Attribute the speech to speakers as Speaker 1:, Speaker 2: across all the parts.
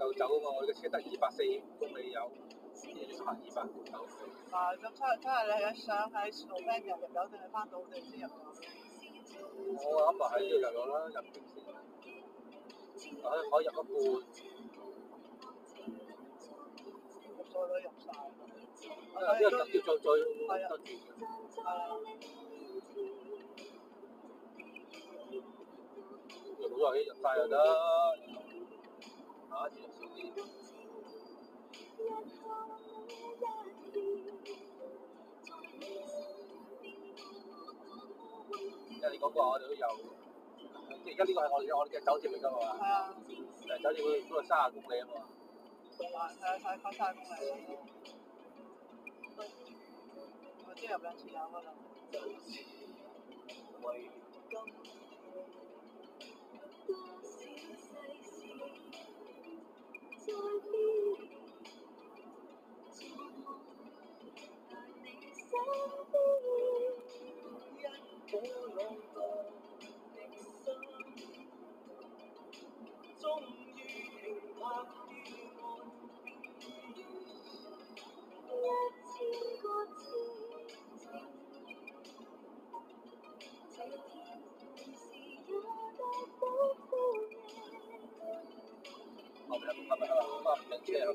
Speaker 1: 有走啊嘛，我嘅車得240公里有，要行200。
Speaker 2: 咁睇下你係想喺 Slovenia 入油定係翻到地先入油？
Speaker 1: 我諗埋喺呢度入咗啦，入境先。可以入一半。
Speaker 2: 所有都入晒。
Speaker 1: 因為要再得住。
Speaker 2: 係啊。
Speaker 1: 好多人入晒又得，下一次就少啲。因為你嗰個我哋都有，即係而家呢個係我哋嘅酒店嚟㗎嘛。
Speaker 2: 係啊。
Speaker 1: 酒店嗰度30公里啊嘛。
Speaker 2: 係啊，曬翻30公里。我即係入2次油嗰度。
Speaker 1: 係咪唔停車啊？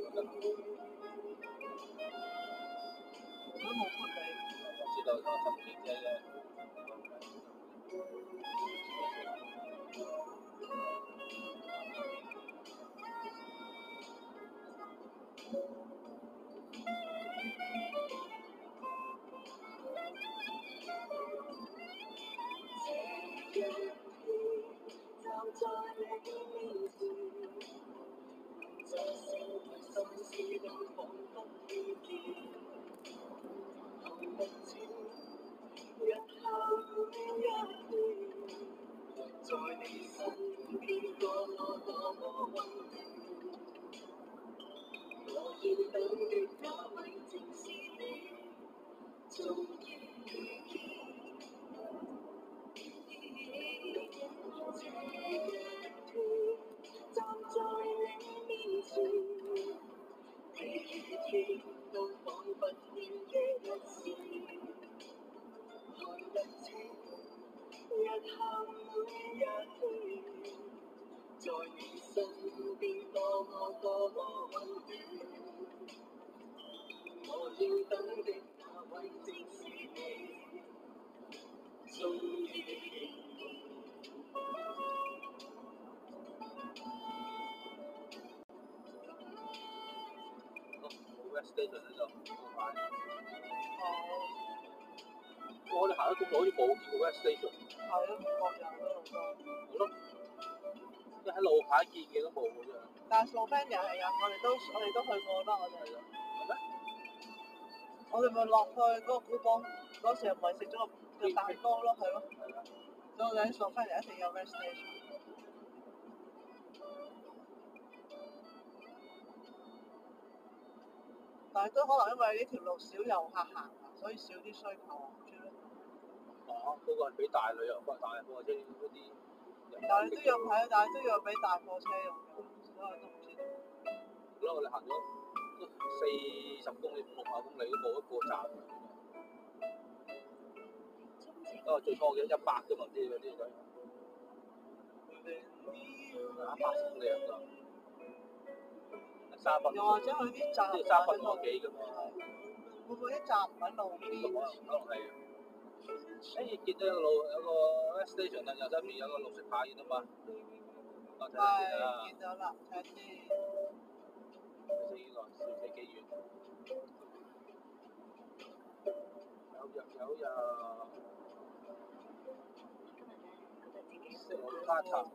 Speaker 2: 我都冇豁你。
Speaker 1: 我知道我停車啫。Station 喺度買。我哋行咗咁耐好似冇見過 West Station。
Speaker 2: 係咯，唔覺人嗰度多。
Speaker 1: 好咯，即係喺路牌見嘅都冇嘅啫。
Speaker 2: 但係 Slovenia 係啊，我哋都去過啦，我哋。
Speaker 1: 係咩？
Speaker 2: 我哋咪落去嗰個古堡嗰時，唔係食咗個蛋糕咯，係咯。係啊。所以我哋喺 Slovenia 一定有 West Station。但係都可能因為呢條路少遊客行，所以少啲需求啊，唔知咧。
Speaker 1: 嗰個係俾大旅遊大貨車嗰啲。
Speaker 2: 但係都要睇，但係都要俾大貨車用嘅，所以都唔知點。
Speaker 1: 好啦，我哋行咗40公里、50公里都冇一個站。最初嘅100啫嘛，啲仔。100公里啊！又
Speaker 2: 或者佢啲站
Speaker 1: 即係3分多幾㗎嘛？
Speaker 2: 會唔會啲站唔喺路邊？
Speaker 1: 可能係。見到有個 station 啊，右側邊有個綠色牌嘅嘛。
Speaker 2: 係，見到啦，睇先。
Speaker 1: 死咯，少死幾遠？有花茶。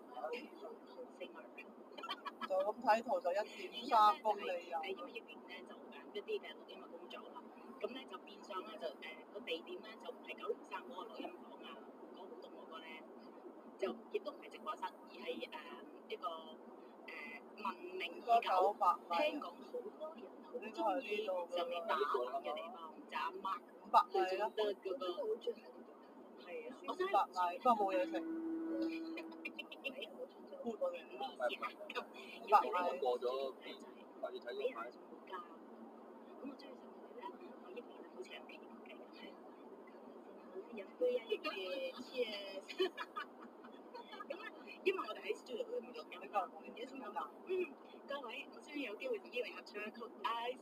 Speaker 2: 就咁睇圖就1.3公里有。
Speaker 3: 因為疫情咧就一啲嘅錄音嘅工作啦，咁咧就變相咧就個地點咧就唔係903嗰個錄音房啊，嗰個活動嗰個咧就亦都唔係直播室，而係一個聞名已久，聽講好多人好中意就嚟打卡嘅地方，就阿媽
Speaker 2: 500米啦。
Speaker 3: 得嗰個係啊，我真
Speaker 2: 500米，不過冇嘢食。 括我哋
Speaker 3: 咩意思啊？咁
Speaker 2: 白
Speaker 3: 有呢
Speaker 2: 係
Speaker 1: 過咗片，快啲睇
Speaker 3: 俾
Speaker 1: 個牌。
Speaker 3: 人仲好加。咁我中意食佢咧，我一年好似有幾個計咁係。飲杯啊，cheers！ 咁咧，因為我哋喺 studio 裏面錄音，然之後先講，各位，我終於有機會同伊玲合唱一曲 I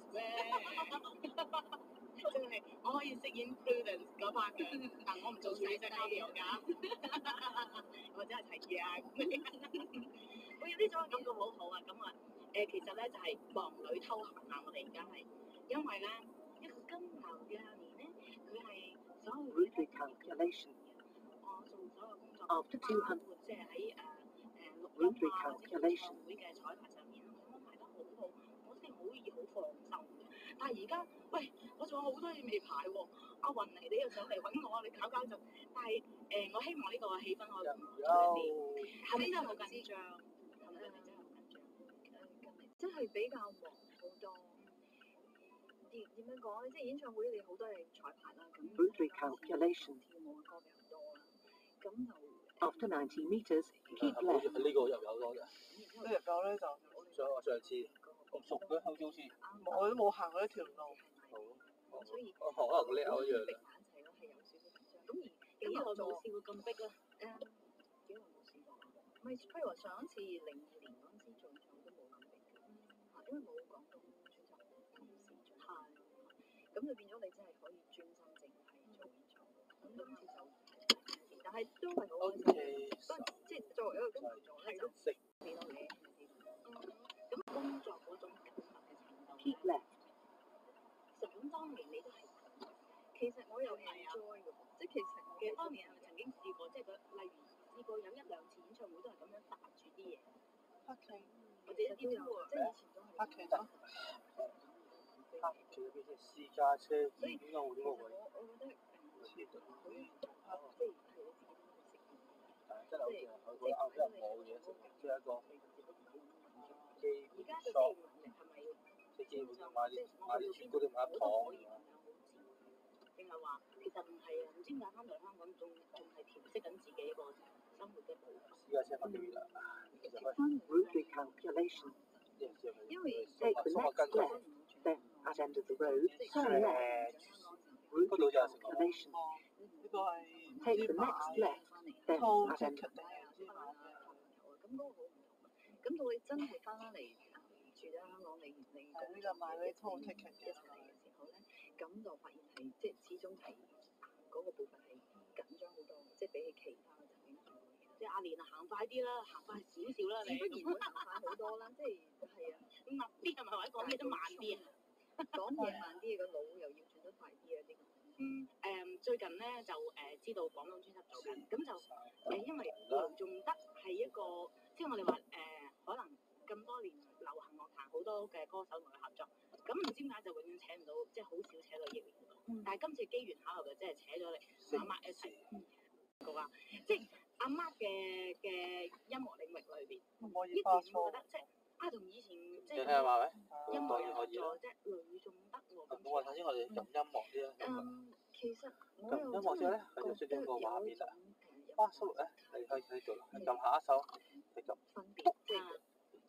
Speaker 3: Swear， 真係我可以飾演 Prudence 嗰 part 嘅，但我唔做細隻交友㗎，或者係提議啊咁樣。我有呢種感覺好好啊，咁啊其實咧就係忙裏偷閒啊！我哋而家係因為咧一個金牛嘅年咧，佢係所有
Speaker 4: calculation
Speaker 3: 我做所有工作，
Speaker 4: after 200
Speaker 3: 即係喺錄音啊或者演唱會嘅彩排上面，我安排得好好，我先可以好放心嘅。但係而家，喂，我仲有好多嘢未排喎。阿雲妮，你又上嚟揾我啊？你搞搞就，但係我希望呢個氣氛可以唔錯啲。係咪真係好緊張？係咪真係好緊張？
Speaker 5: 真係比較忙好多。點樣講咧？即係演唱會你好多嘢彩排啦，咁
Speaker 4: calculation
Speaker 5: 跳舞嘅歌比較多啦，咁就
Speaker 4: after 90 meters
Speaker 1: 好
Speaker 4: keep
Speaker 1: 似
Speaker 4: left
Speaker 1: 喺呢個入有多嘅。
Speaker 2: 呢日狗咧就
Speaker 1: 上次咁熟嘅，好似
Speaker 2: 我都冇行過呢條路。
Speaker 3: 所以
Speaker 1: 可能叻我一樣
Speaker 3: 逼埋一齊咯，係有少少緊張。咁而幾耐冇試過咁逼咧？幾耐冇試過？
Speaker 5: 咪譬如話上一次02年嗰陣時做演唱會都冇咁逼嘅，因為冇廣東專輯同時做，咁就變咗你真係可以專心淨係做演唱會。咁今次就但係都係好開心。即係作為一個金牛座咧，就變到你咁工作嗰種緊密嘅程度
Speaker 4: keep left
Speaker 3: 想當年你都係。
Speaker 5: 其實我又 enjoy 嘅，即係其實
Speaker 3: 嘅當年係咪曾經試過，即係例如試過有一兩次演唱會都係咁樣搭住啲嘢，
Speaker 2: 黑棋，
Speaker 3: 或者一啲
Speaker 5: 即係以前都係
Speaker 2: 黑棋得。
Speaker 1: 黑棋嗰邊先私家車，
Speaker 3: 所以
Speaker 1: 點解會呢個位？
Speaker 5: 我覺得
Speaker 1: 黐到
Speaker 5: 好即係係你自己都會適應。
Speaker 1: 真係好似佢覺得啱，真係冇嘢食，即係一個基
Speaker 3: 而家嘅
Speaker 1: 礎，
Speaker 3: 能力係咪要
Speaker 1: 即係基本上買啲雪糕啲買一糖
Speaker 3: 可以咁樣好似，定係話其實唔係啊？唔知點解翻到嚟香港仲係調適緊自己一個生活嘅步伐。
Speaker 1: 私家車乜都要啦，其實
Speaker 4: route calculation
Speaker 5: 因為
Speaker 4: take the next left then at end of the road turn left
Speaker 1: 嗰度就係食
Speaker 4: calculation
Speaker 2: 呢個係
Speaker 4: take the next left then
Speaker 2: 套
Speaker 4: at end
Speaker 2: ticket 定係唔知買咩？
Speaker 5: 咁嗰個好唔同。咁到你真係翻返嚟住喺香港，你
Speaker 2: 係呢個買嗰啲套 ticket 嘅。
Speaker 5: 一齊嚟嘅時候咧，咁就發現係即係始終係嗰個部分係緊張好多，即係比起其他嘅演唱會。
Speaker 3: 即係阿蓮啊，行快啲啦，行快少少啦，你
Speaker 5: 不然會行快好多啦，即係係啊，
Speaker 3: 密啲係咪？或者講嘢都慢啲啊？
Speaker 5: 講嘢慢啲，個腦又要轉得快啲啊啲。
Speaker 3: 最近咧就知道廣東專輯做緊，咁就因為梁仲德係一個，即係我哋話可能咁多年流行樂壇好多嘅歌手同佢合作，咁唔知點解就永遠請唔到，即係好少請到葉連到，但係今次機緣巧合嘅，即係請咗你阿媽一齊個話，即係阿媽嘅音樂領域裏邊，
Speaker 2: 可以
Speaker 3: 呢
Speaker 2: 花
Speaker 3: 段我覺
Speaker 2: 錯。
Speaker 3: 得即係同以前即
Speaker 1: 你
Speaker 3: 係
Speaker 1: 聽下話咩？
Speaker 3: 音樂有合
Speaker 1: 可以啦
Speaker 3: 作，即係呂仲德喎。
Speaker 1: 咁我頭先我哋撳音樂啲啦，
Speaker 5: 其實我
Speaker 1: 撳
Speaker 5: 又
Speaker 1: 音樂之後咧，佢就出咗個畫面啦。花叔咧，你可以繼續啦，撳下一首，你撳
Speaker 5: 分別即係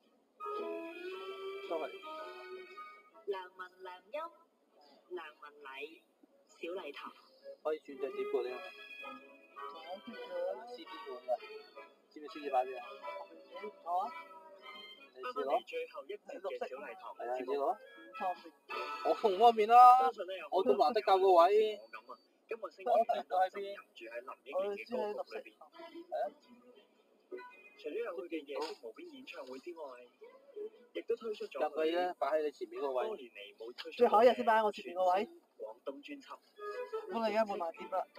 Speaker 1: ，sorry，
Speaker 3: 梁文良音、梁文禮、小麗棠。
Speaker 1: 可以轉隻碟過啲啊，CD 過㗎，知唔知 CD 擺邊啊？
Speaker 2: 好啊，
Speaker 1: 你試攞，
Speaker 6: 最後一節嘅小麗棠
Speaker 1: 係啊，你攞，
Speaker 2: 唔方便。
Speaker 1: 我唔方便啦
Speaker 6: 相，信咧有
Speaker 1: 我都難得教個位，
Speaker 6: 我咁啊，今個星期
Speaker 1: 我
Speaker 6: 咧
Speaker 1: 都喺邊
Speaker 6: 入住喺林憶
Speaker 2: 我
Speaker 6: 蓮嘅
Speaker 2: 哋知喺綠色
Speaker 6: 歌曲裏邊。除咗有佢嘅夜色無邊演唱會之外，亦都推出咗
Speaker 1: 入去咧，擺喺你前面個
Speaker 6: 多
Speaker 1: 位，
Speaker 6: 年嚟冇推出
Speaker 2: 最後一日先擺喺我前面個位。
Speaker 6: 廣東專輯。
Speaker 2: 咁你而家冇買碟啦。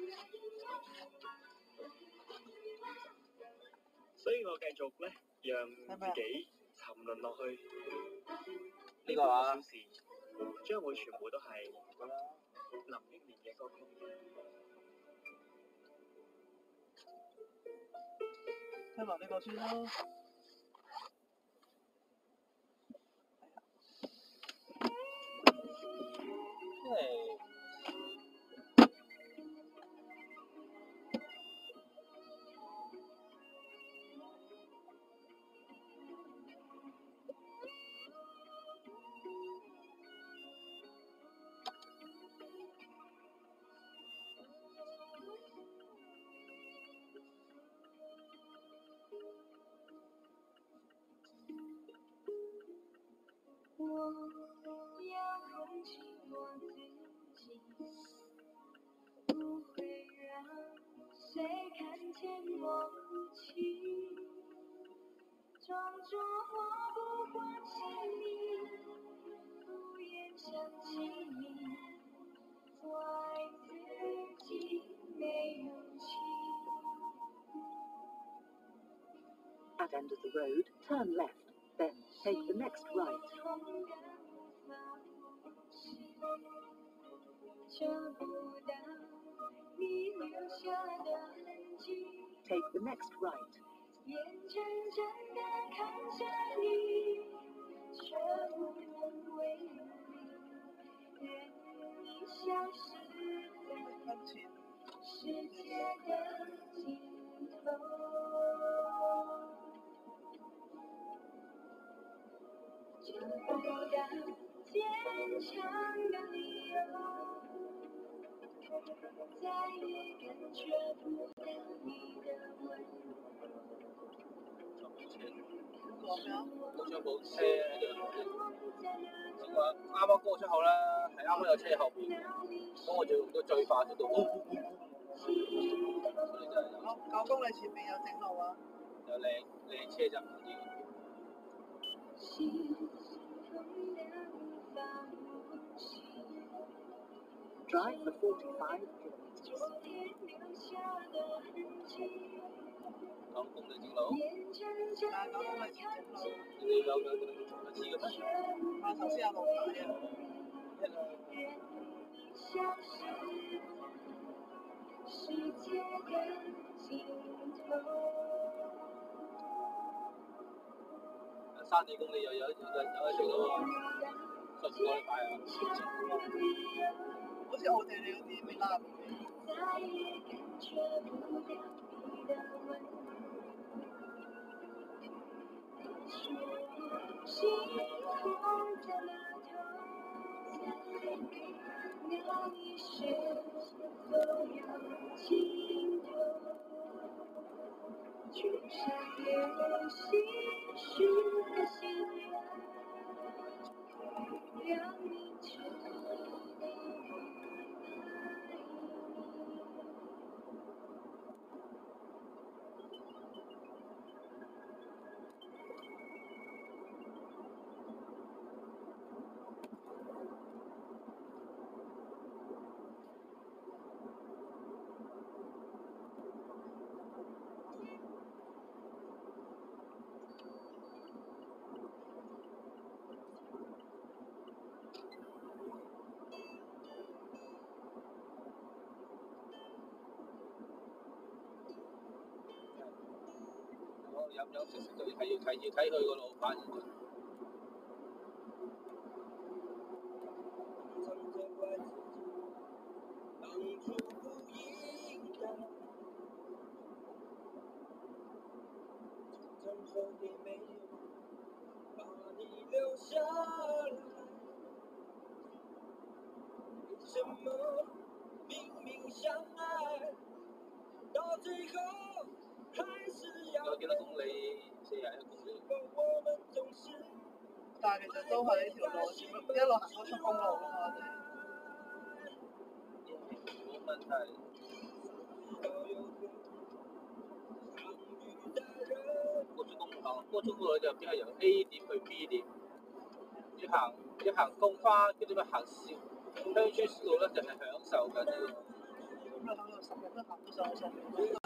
Speaker 6: 所以我繼續咧，讓自己沉淪落去。
Speaker 1: 呢個啊
Speaker 6: 小時將會全部都係林憶蓮嘅歌曲。
Speaker 2: 聽埋呢個先啦。
Speaker 1: 因為
Speaker 5: 要控制我自己，不会让谁看见我哭泣，装作我不关心你，不愿想起你，做爱自己没勇气。
Speaker 4: At end of the road, turn left, then take the next right.
Speaker 5: 找不到你留下的痕迹，
Speaker 4: Take the next right.
Speaker 5: 眼睁睁地看着你，却不能为你，愿你消失在世界的尽头。找不到坚强的理由，再也感觉不到你的温柔。
Speaker 2: 講咩啊？
Speaker 1: 好似部車喺度，正話啱啱過出口啦，係啱啱有車後邊，咁我就用到最快速度，所以真係
Speaker 2: 9公里前面有正路啊！
Speaker 1: 有靚車就唔知。
Speaker 4: Drive for 45 kilometers.
Speaker 1: 9公里正路，
Speaker 2: 但係9公里前正路，
Speaker 1: 你有知嘅咩？
Speaker 2: 但係頭先有路牌啊！
Speaker 1: 3幾公里又有一程咯喎，10個禮拜啊！
Speaker 2: 好似奧地利嗰啲未拉入去。
Speaker 5: 再也感觉不到你的温柔，心痛在了头，那你是否有尽头？就像流星许个心愿，让你知道我爱你。
Speaker 1: 飲食都要睇佢個路牌。有幾多公里？41公里。
Speaker 2: 但係其實都係呢條路，一路行高速公路㗎嘛，
Speaker 1: 冇問題。高速公路就邊係由 A 點去 B 點，要行公花嗰啲咩行鄉村路咧，就係享受緊。
Speaker 2: 咁你行到10日都行到上去上面。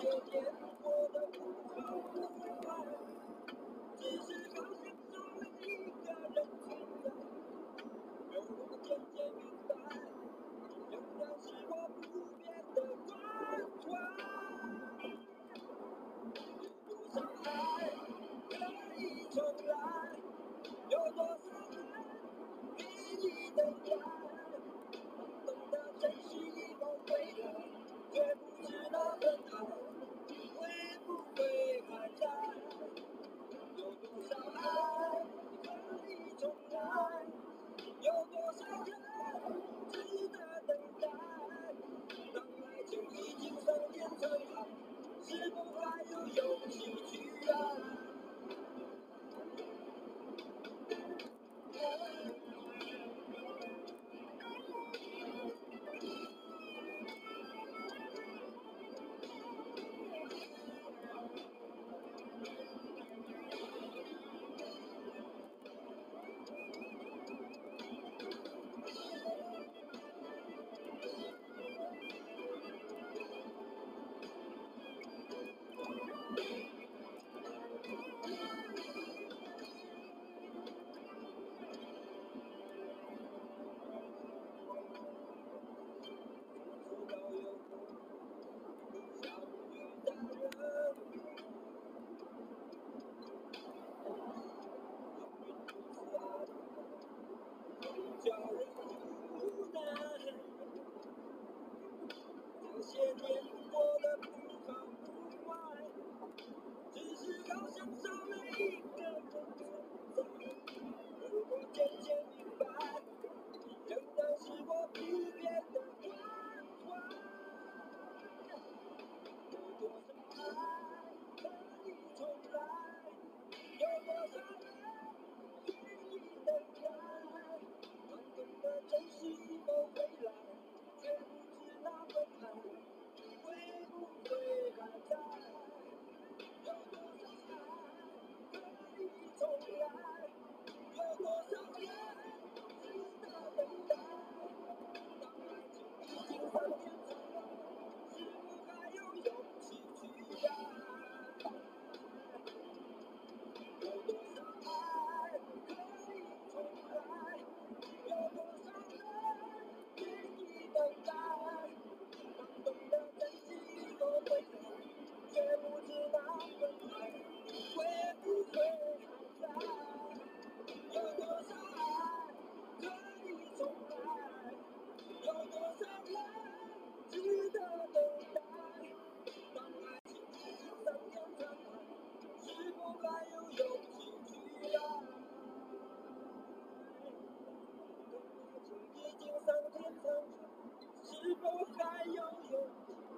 Speaker 2: 后还有勇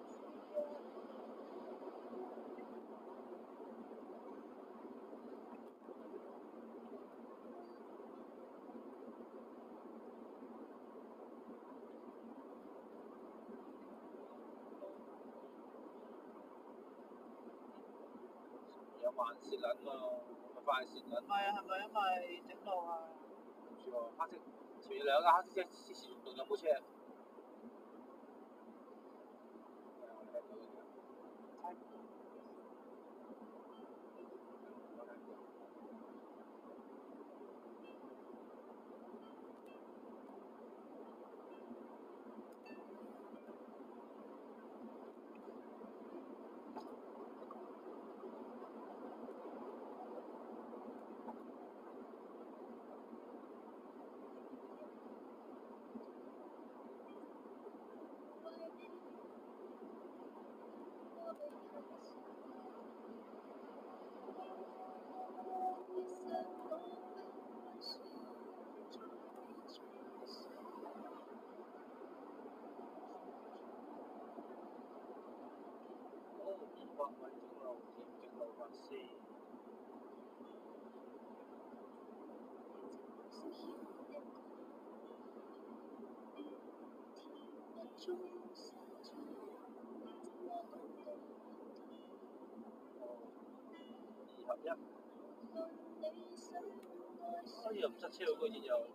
Speaker 1: 有慢線撚咯，快線撚
Speaker 2: 唔。係啊，係咪因為整路啊？
Speaker 1: 唔知喎，黑色前面兩架黑色車之前仲有部車。200米整路，點整路法先？2合1。哎呀，唔塞車喎，居然又。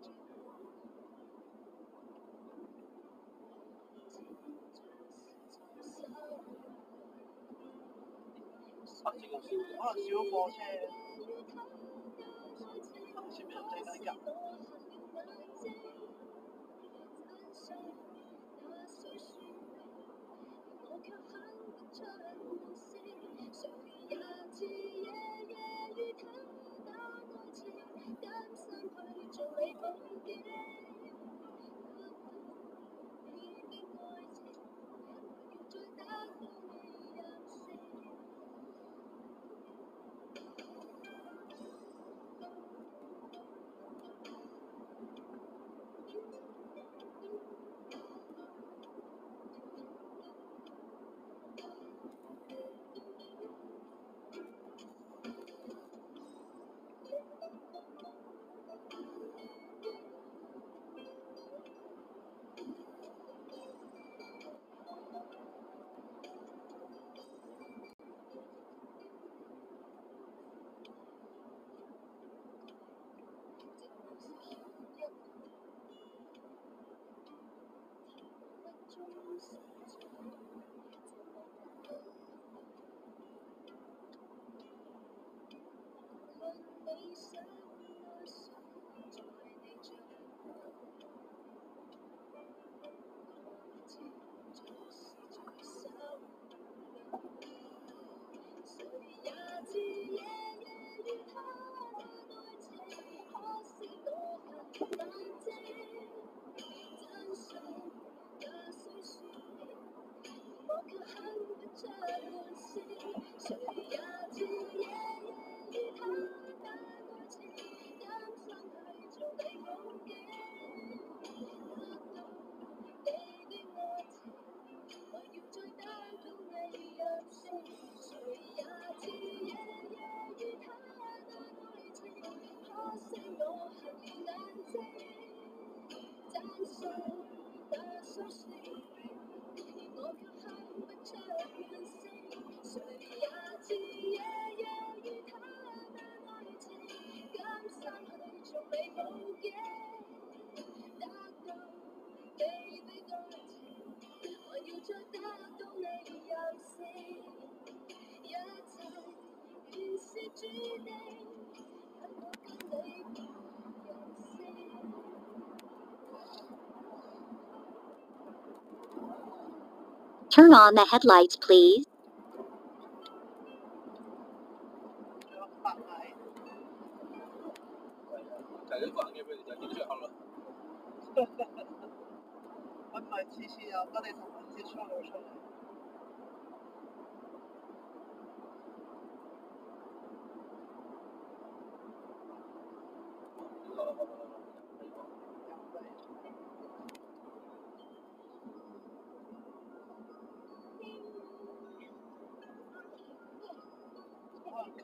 Speaker 1: 啊！整咁少嘅。
Speaker 2: 可能少咗貨車。前面唔使等入。
Speaker 7: Turn on the headlights, please.
Speaker 2: 8米。
Speaker 1: 睇呢個眼鏡俾你就影出口啦。
Speaker 2: 我唔係次次有跟你同文字出路出嚟。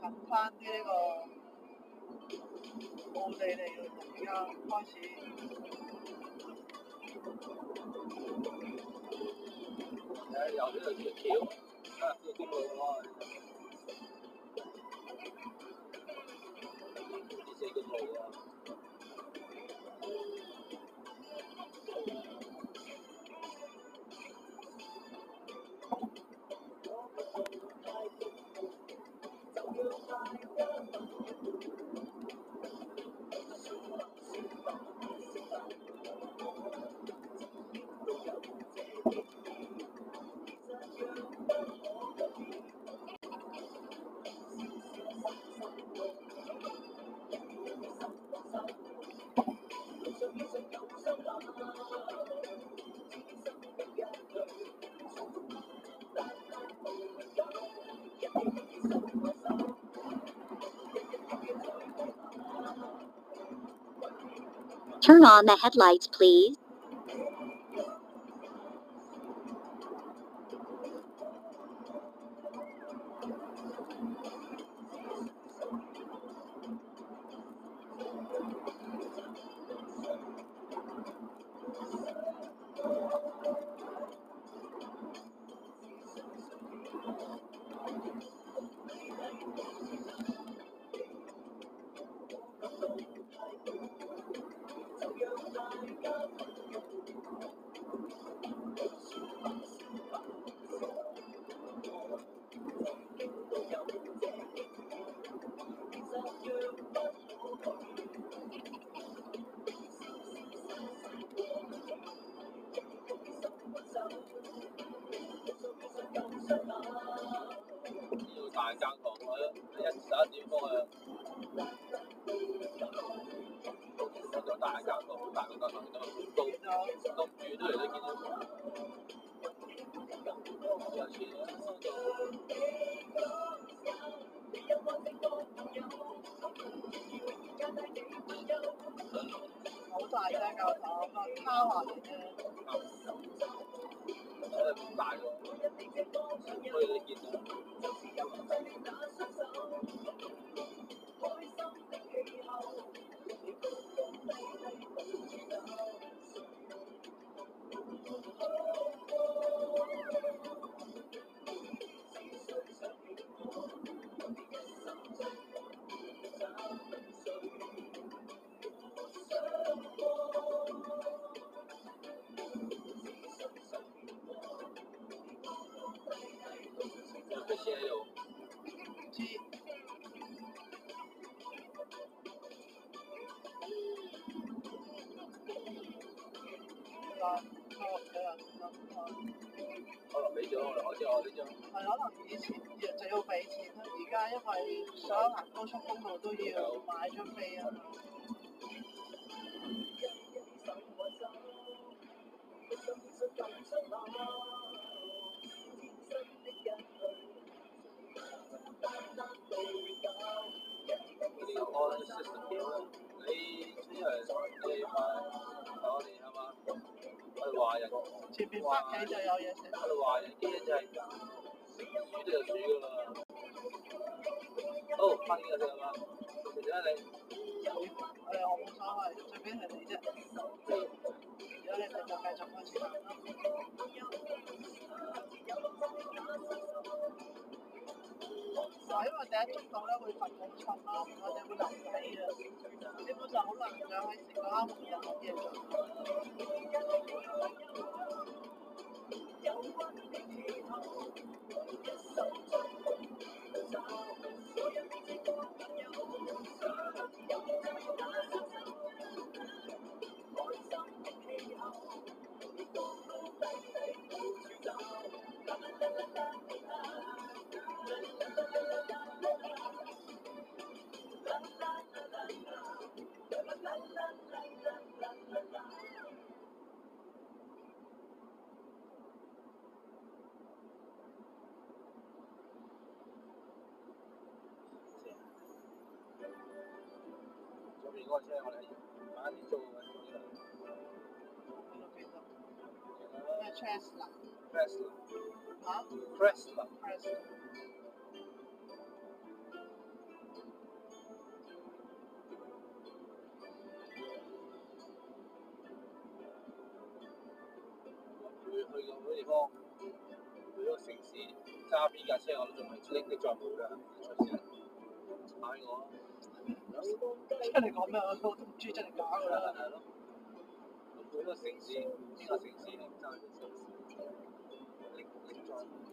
Speaker 2: 近翻啲呢個奧地利嘅而家開始。
Speaker 1: 有呢個橋，啊，呢個公路喎，呢四公路喎。
Speaker 7: Turn on the headlights, please.
Speaker 1: 要大間堂啊！11點鐘啊，有大間堂，好大個間堂，都高，咁遠都嚟都見到。有錢啊！
Speaker 2: 好大間教堂，個卡華嚟嘅。
Speaker 1: 我哋唔大喎，可以見到。這些有。
Speaker 2: 知。
Speaker 1: 可能俾咗我啦，好似我呢張。
Speaker 2: 係可能以前就要俾錢啦，而家因為所有行高速公路都要買張飛啊。
Speaker 1: 你有安 system 你出嚟你買我哋係嘛？我哋華人。
Speaker 2: 前邊翻企就有嘢食。
Speaker 1: 我哋華人基因就係煮就煮㗎啦。好，翻呢個先係嘛？食咗你。
Speaker 2: 我冇所謂，最邊係你啫。如果你哋就繼續開始行啦。因為第一速度咧會罰好重啦，我哋會留底嘅，基本上好難再喺食個啱嘅嘢做。左邊嗰個車我哋慢啲做嘅，咩 Tesla？ 嚇 ？Tesla。
Speaker 1: 去到好多地方，去到城市揸邊架車我都仲係歷歷在目㗎，隨時買我。
Speaker 2: 真係講咩我都唔知真係假㗎啦。
Speaker 1: 係咯，每個城市邊個城市係揸嘅城市，歷在目。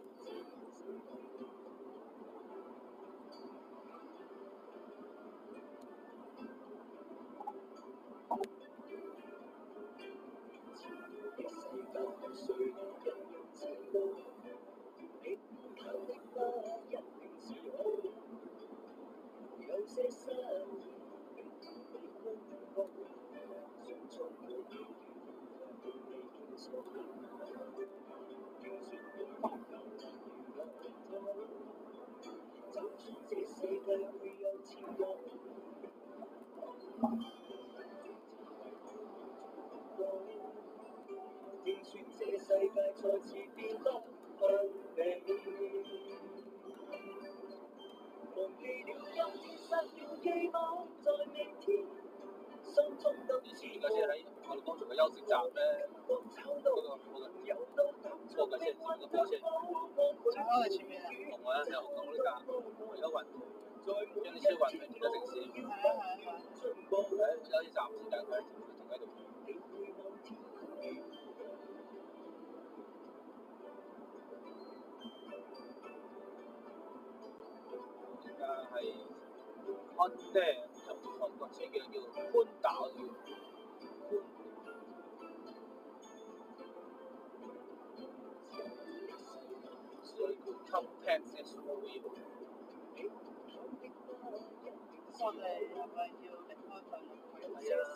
Speaker 1: 以前嗰時喺我哋當做嘅休息站咧，嗰個貨櫃車，個貨車，
Speaker 2: 就喺我哋前面啊。
Speaker 1: 同我一齊講呢架，我而家運將啲車運去其他城市，喺休息站時間佢停喺度。而家係安爹，韓國車叫寬打叫寬。所以叫 compact SUV。
Speaker 2: 我哋係咪要離開佢啦？
Speaker 1: 係啊。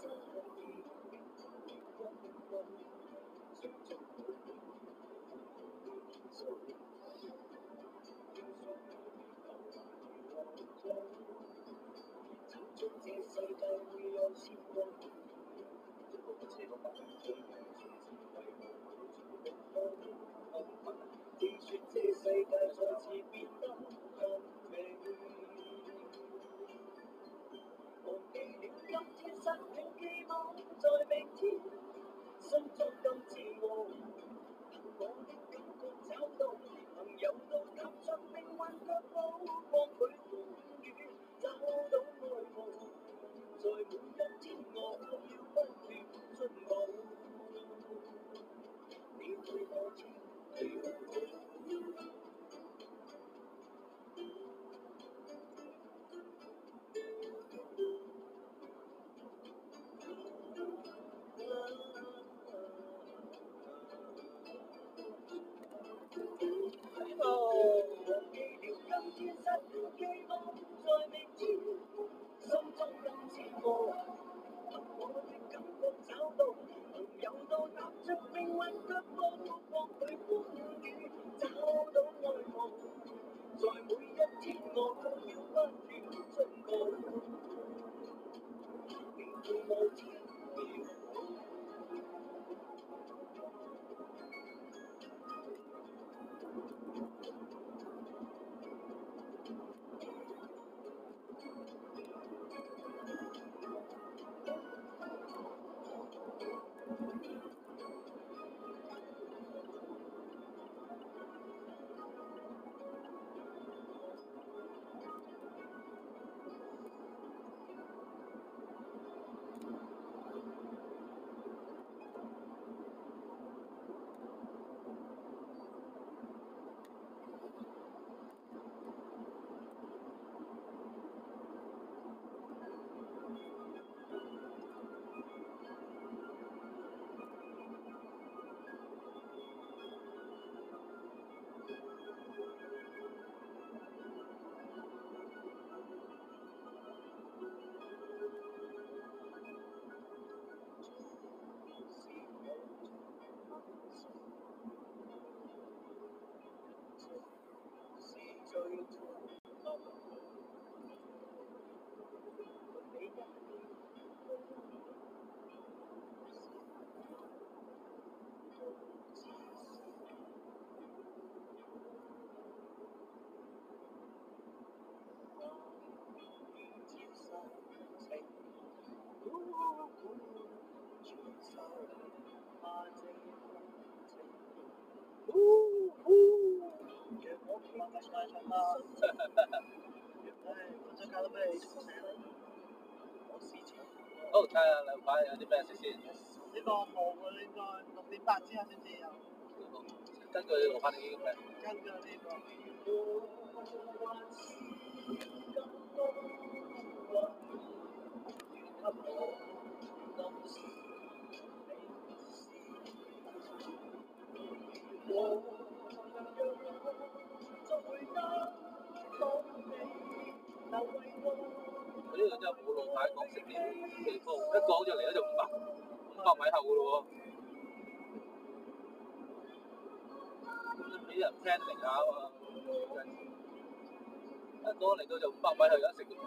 Speaker 2: 長啦。唉，我再搞到俾你嘈醒啦。
Speaker 1: 好，睇下兩排有啲咩食先。
Speaker 2: 呢個冇嘅應該6點8之後先至有。
Speaker 1: 根據羅翻啲咩？
Speaker 2: 跟住呢個。
Speaker 1: 佢呢度真係冇路牌講食啲地方，一講就嚟咗就500米後嘅咯喎。咁俾人 planning 下啊嘛，一講嚟到就500米後有得食嘅喎。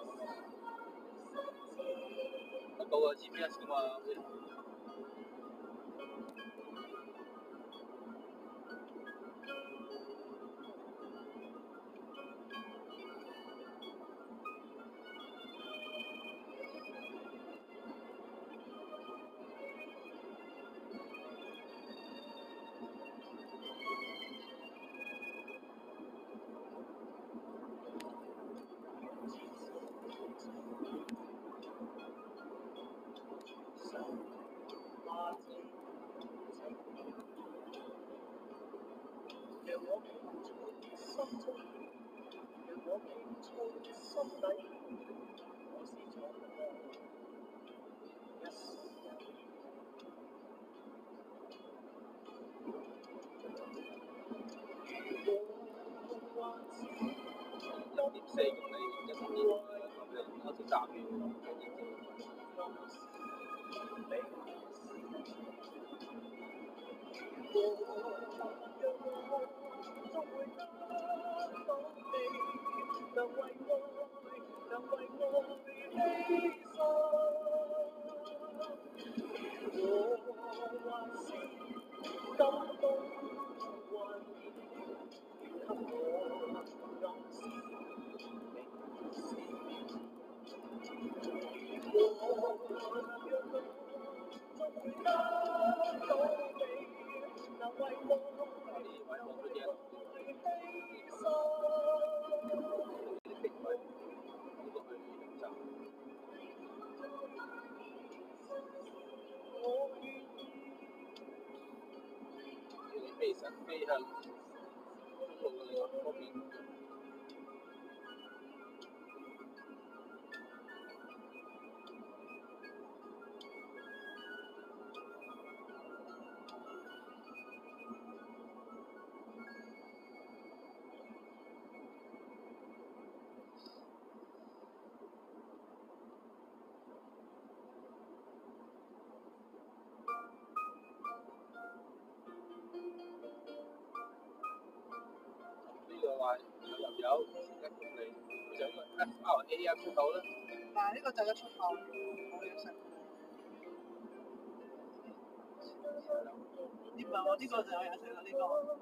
Speaker 1: 一個個 GPS 㗎嘛。1.4公里，1公里，我條站票。飛向中路嘅另外嗰邊。話入油1公里，佢就一個 FRAM 出口啦。
Speaker 2: 但係呢個就係個出口，冇嘢食。唔係喎，呢個就有嘢食啦，呢個。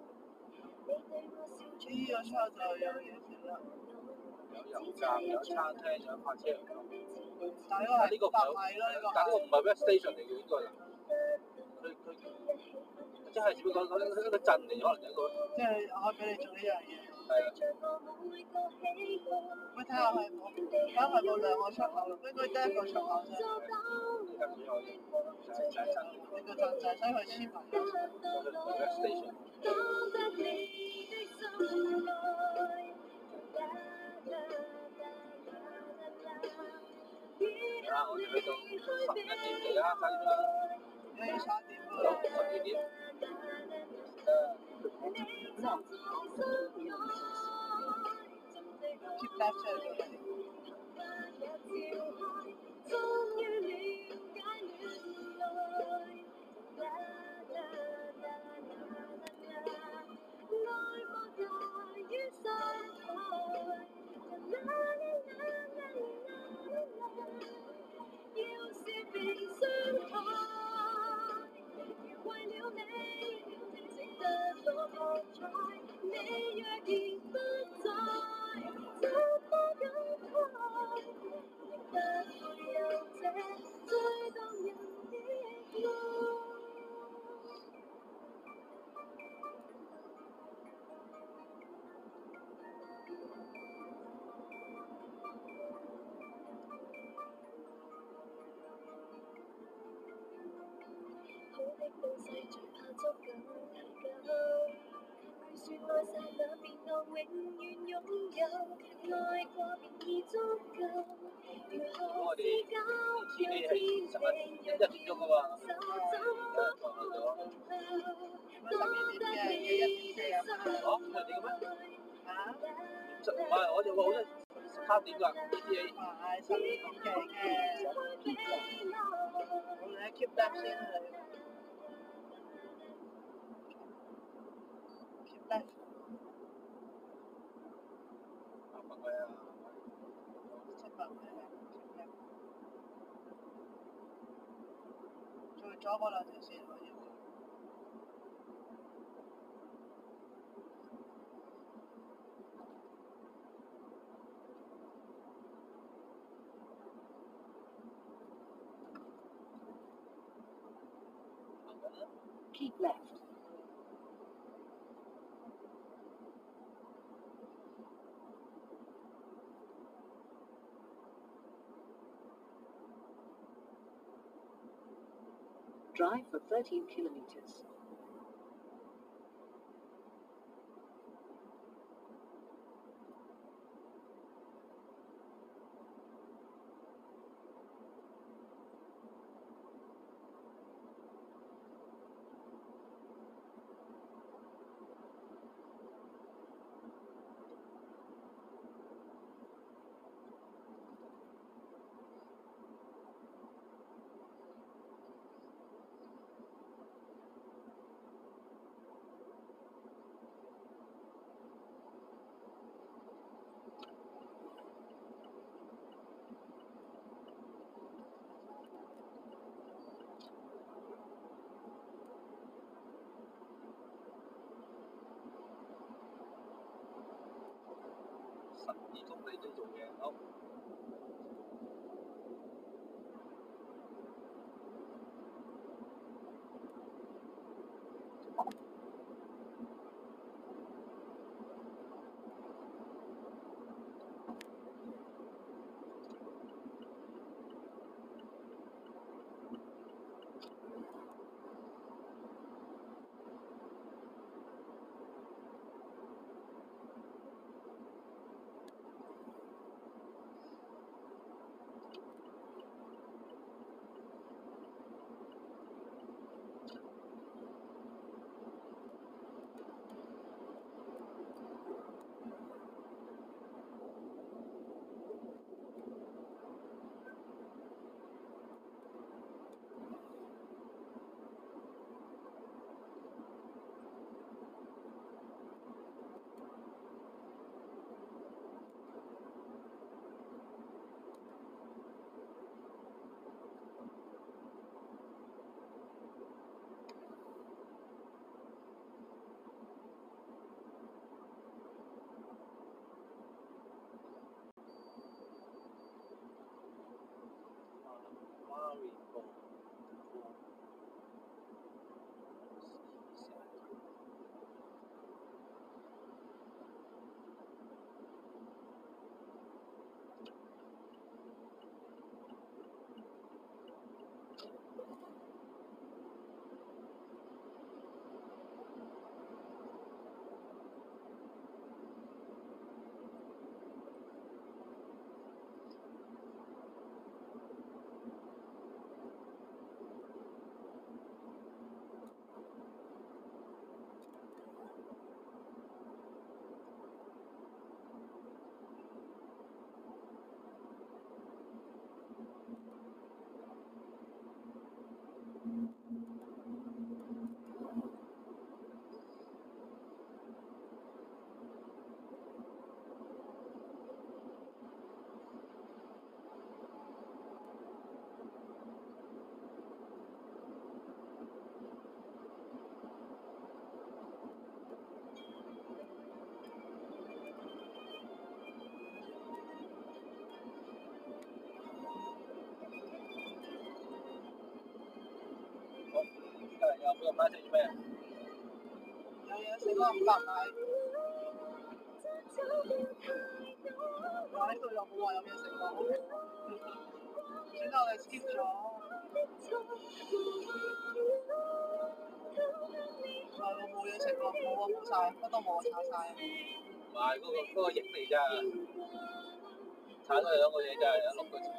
Speaker 2: 呢個出口就有嘢食啦。
Speaker 1: 有油站，有餐廳，有泊車。
Speaker 2: 但係呢個係白米咯，呢個。
Speaker 1: 但呢個唔係 West Station 嚟嘅應該係。佢即係只不過一個鎮嚟，可能有一個。
Speaker 2: 即係可以俾你做呢樣嘢。
Speaker 1: 係啊。
Speaker 2: 喂，睇下係冇，睇下係冇兩個出口，應該得一個出口啫。
Speaker 1: 一個出口啫，就係鎮。
Speaker 2: 呢個就係所以佢簽埋。
Speaker 1: West Station。啊！我哋去到11點幾啦，快啲啦！
Speaker 2: 你要3點
Speaker 1: 好，12點。
Speaker 2: keep that 出嚟。
Speaker 1: 我哋自己係11點鐘噶嘛，床後咗。
Speaker 2: 12點嘅1.4啊。
Speaker 1: 哦，咁係點嘅咩？
Speaker 2: 嚇？
Speaker 1: 唔係，我哋話好似13點㗎 ETA。
Speaker 2: 係12點嘅。我哋 keep that 先係。keep that。
Speaker 1: 800位啊
Speaker 2: 700位啊。再左嗰兩條線可以。
Speaker 4: Keep left. Drive for 13 kilometers.
Speaker 1: 12公里都做嘅，好。有冇咁拉食咩？
Speaker 2: 有嘢食咯，500米。哇！呢度又冇話有嘢食喎。算啦，我哋 skip 咗。 冇晒，嗰度冇炒晒。
Speaker 1: 唔係嗰個影嚟咋，炒咗兩個嘢咋，有6個字。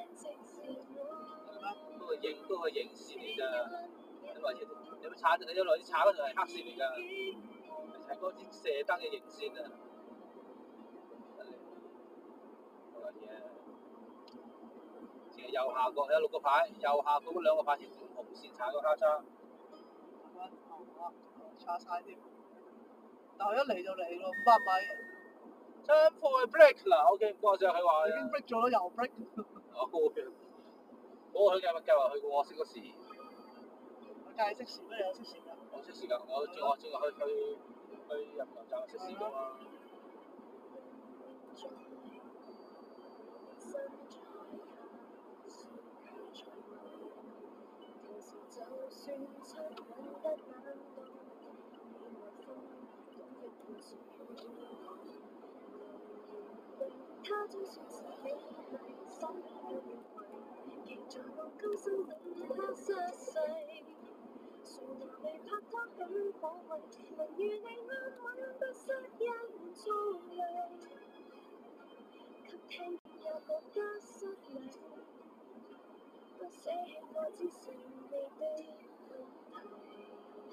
Speaker 1: 嗰個影線嚟咋，你咪炒，你一來炒嗰度係黑線嚟㗎，係嗰支射燈嘅影線啊。嗰樣嘢，前右下角有6個牌，右下角嗰2個牌條紅線炒個交叉。
Speaker 2: 炒晒添，但係一嚟就嚟咯，500米。
Speaker 1: Turn for break 啦 ，OK， 唔該曬佢話。
Speaker 2: 已經 break 咗咯，又 break。
Speaker 1: 我佢計劃去過，我識嗰時。
Speaker 2: 我計識時咩？有識時㗎。
Speaker 1: 我識時間，我正話去入油站識時㗎嘛。
Speaker 8: 他總算是美麗，所有認為，期在我今生等他失勢。誰人被拍拖很可貴，能與你安穩不失因造淚，給聽見也覺得失禮，不捨棄我只剩你的問題。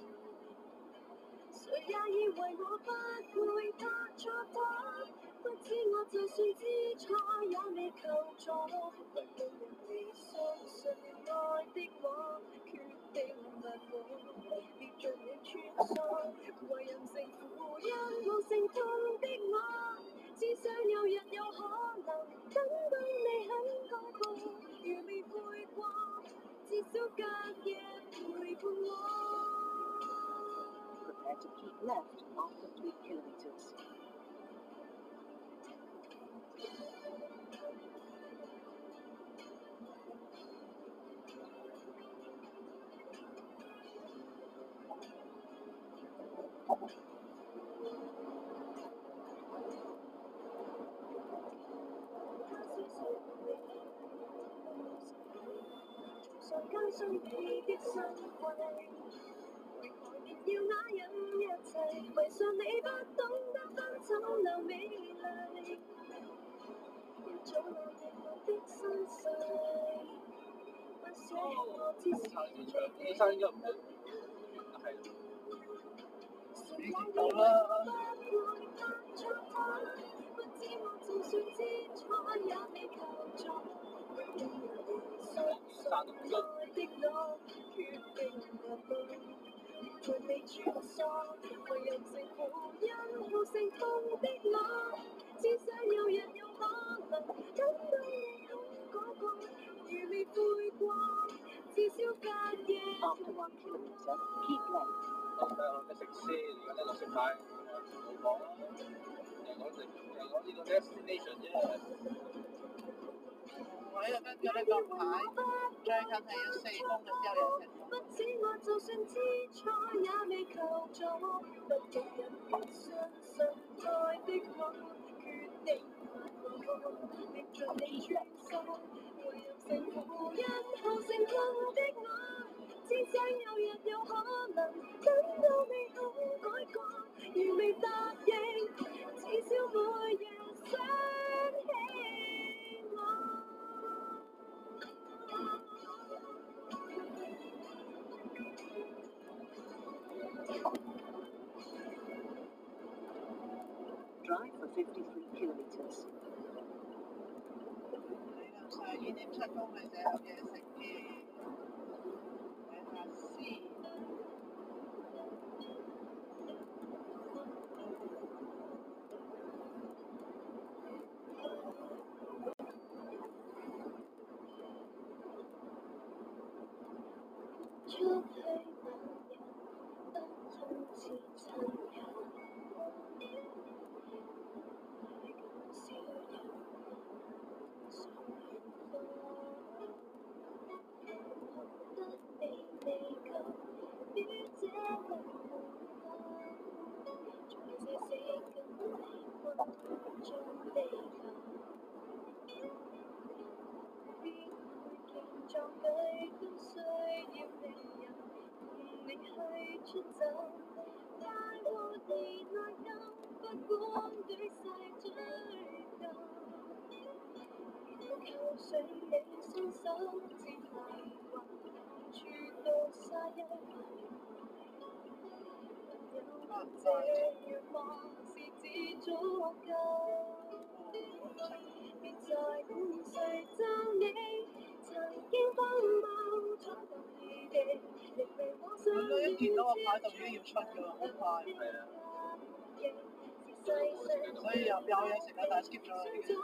Speaker 8: 誰也以為我不會拍錯拖，不知我就算知錯也未求助，不讓人哋相信愛的我，決定問我，別盡力穿梭，為人成負因無成痛的我，只想有日有可能等到你肯改過，如未悔過，至少隔夜陪伴我。
Speaker 4: Prepare to keep left after 3 kilometers.
Speaker 8: 要啞忍一切，為上你不懂得分手留美麗，一早我定我的身世，不捨我只是
Speaker 1: 呢山應該唔會，係。
Speaker 2: 已經到啦。
Speaker 8: 不知我就算知錯也未求助，相信愛的我決定入路。在你穿梭，為人成負因無成痛的我，只想有日有可能等到你肯改過，如未悔過，至少隔夜。
Speaker 4: After 1 kilometer, keep left.
Speaker 1: 我食先，而家呢度食飯，冇講啦。又講呢個 destination 啫。
Speaker 2: 我呢度跟住呢個牌，最近係要4公里之後有停。
Speaker 8: 不止我就算知錯也未求助，不讓人相信愛的我，決定歷盡你穿梭，為人成負因後成痛的我，只想有日有可能等到你肯改過，如未答應，至少每日想起我。
Speaker 4: Drive for 53 kilometers.
Speaker 2: 理論上2.7公里就有嘢食嘅，睇下先。
Speaker 8: 出去那日，不應似親友，係咁少人想遠方，學得比地球於這裏在這死跟你溫暖中地球。壯舉都需要你人同你去出走， 快活而內疚，不管舉世追究。求誰你雙手接埋，還處到沙丘。這願望是只足夠。別再管誰讚你，曾經荒謬錯特異地，力被我想
Speaker 2: 咁樣一見到個牌就已經要出㗎啦，好快。
Speaker 1: 係啊，
Speaker 2: 所以有嘢食啊，但係 skip 咗啦已經。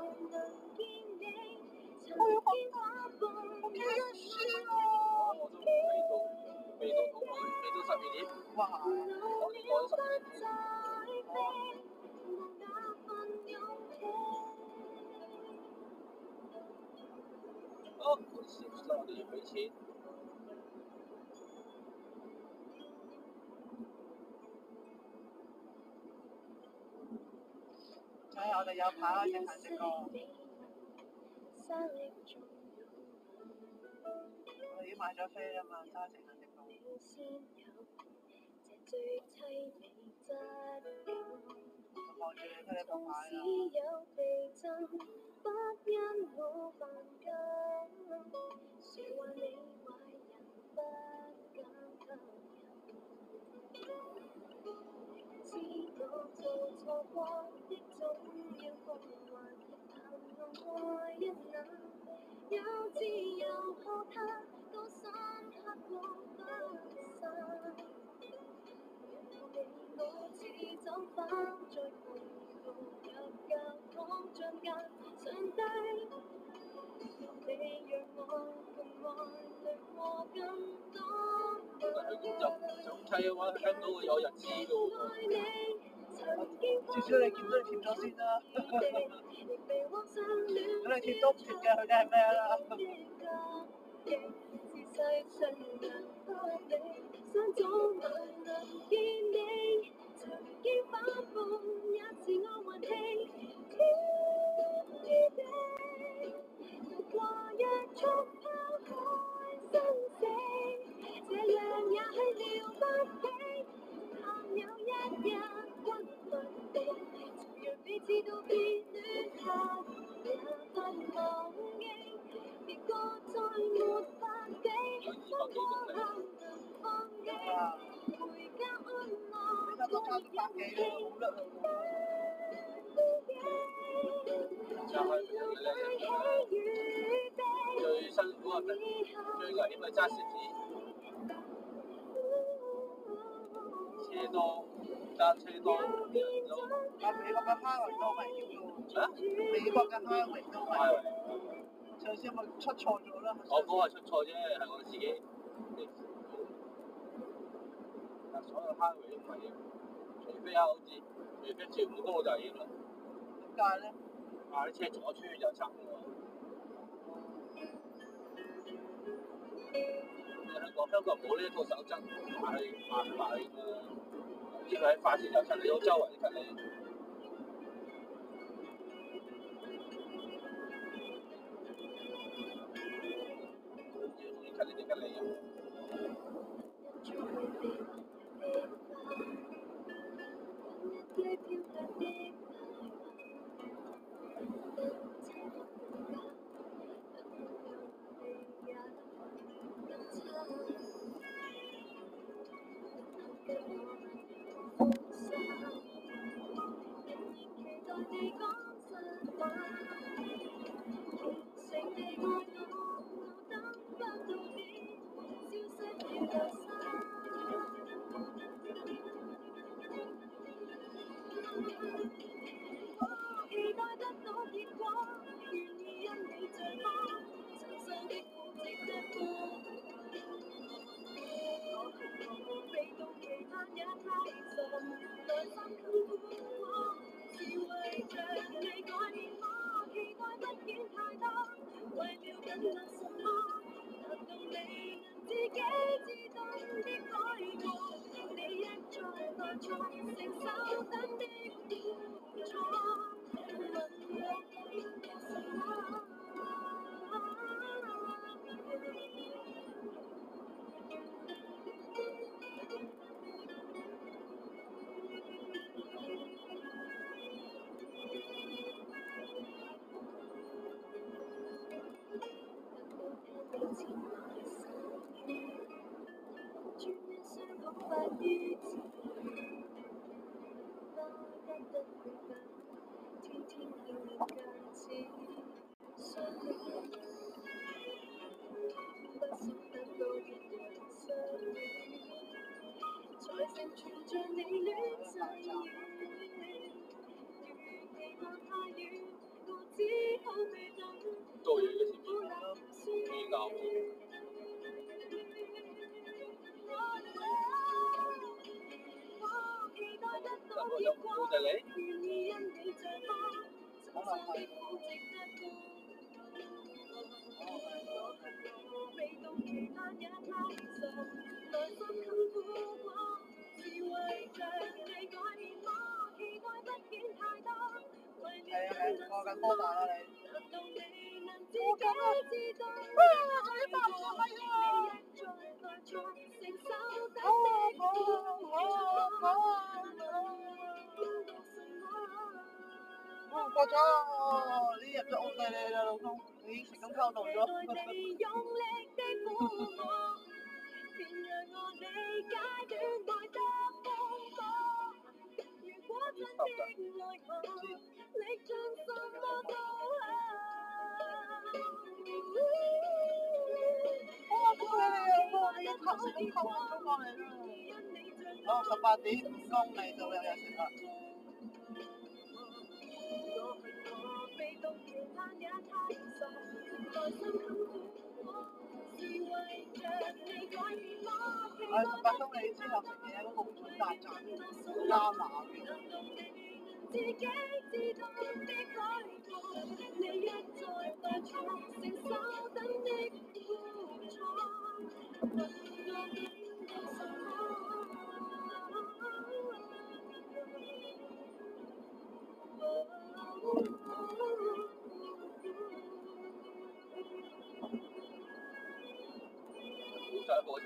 Speaker 2: 我要我記得書喎。
Speaker 1: 我都未到肚餓，未到12點。
Speaker 2: 哇！
Speaker 1: 我已經過咗12點。哦，小心我哋要俾錢。
Speaker 2: 所以我哋有牌可以行食歌。我已經買咗飛啦嘛，揸成行食歌。望住你睇你個牌啦。
Speaker 8: 知我做錯過的總要復還，談論愛一眼，有自由學他多深刻過不散。讓你我似走反在回途入教堂進間上低，你讓我共愛侶過更多。
Speaker 1: 上梯嘅話，聽到會有人知嘅喎。
Speaker 2: 至少你見到你貼咗先啦。咁你貼都唔貼嘅，佢梗係咩啦？
Speaker 8: 這樣也去了不起，但有一日屈不到，讓彼此都變戀下，也不忘記，別個再沒法比，不過後能放棄，回家安樂過日氣，
Speaker 1: 最辛苦係咩？最危險係揸攝子。車多，揸車多，人多。
Speaker 2: 但美國嘅哈維都危險㗎喎。
Speaker 1: 啊？
Speaker 2: 美國嘅哈維都危險。上次咪出錯咗啦。
Speaker 1: 我嗰個係出錯啫，係我自己。但所有哈維都唔危險，除非好似屯門公路就危險啦。
Speaker 2: 點解咧？
Speaker 1: 啲車左穿右插㗎喎。香港冇呢一套守則，買㗎。呢個喺快線又近你，好周圍近你。近你近你啊！期待得到結果，願意因你這麼親身的苦值得過。我飛到其他也太神，內心更苦火，是為着你改變我。期待不見太多，為了更能什麼，達到你能自己自動的改過。你一再犯錯，承受等的苦楚。
Speaker 8: 一次，那得得回本，天天令人更似相戀，不想得到別人相戀，才成全像你戀際遇。期望太遠，我只好被等。
Speaker 6: 都有一个视频，你搞
Speaker 8: 我期待得
Speaker 6: 那
Speaker 8: 到
Speaker 6: 我就
Speaker 8: 結果，
Speaker 6: 估計你
Speaker 8: 願意因你着魔，真心的好值得過。我恨我被動期盼也太傻，內心痛苦過，是為着你改變我，期待不顯太多，為了等到什麼？難道你能自己知道？你一再犯錯，承受等的苦楚。
Speaker 2: 過咗，你入咗奧地利啦，老公，你已經成功溝到咗。
Speaker 8: 待你用力的撫摸，便讓我理解戀愛的風波。如果真的愛我，力盡什麼都
Speaker 2: 我估你哋老公已經成功溝咗過嚟啦。哦，18.5公里就有嘢食啦。
Speaker 8: 被動期盼也太傻，內心痛苦過，是為着你改變我。
Speaker 2: 18公里之後食嘢嗰個轉大站加碼嘅。
Speaker 8: 難道你能自己知道的改過？你一再犯錯，承受等的苦楚。問我等到什麼？
Speaker 6: 估晒火車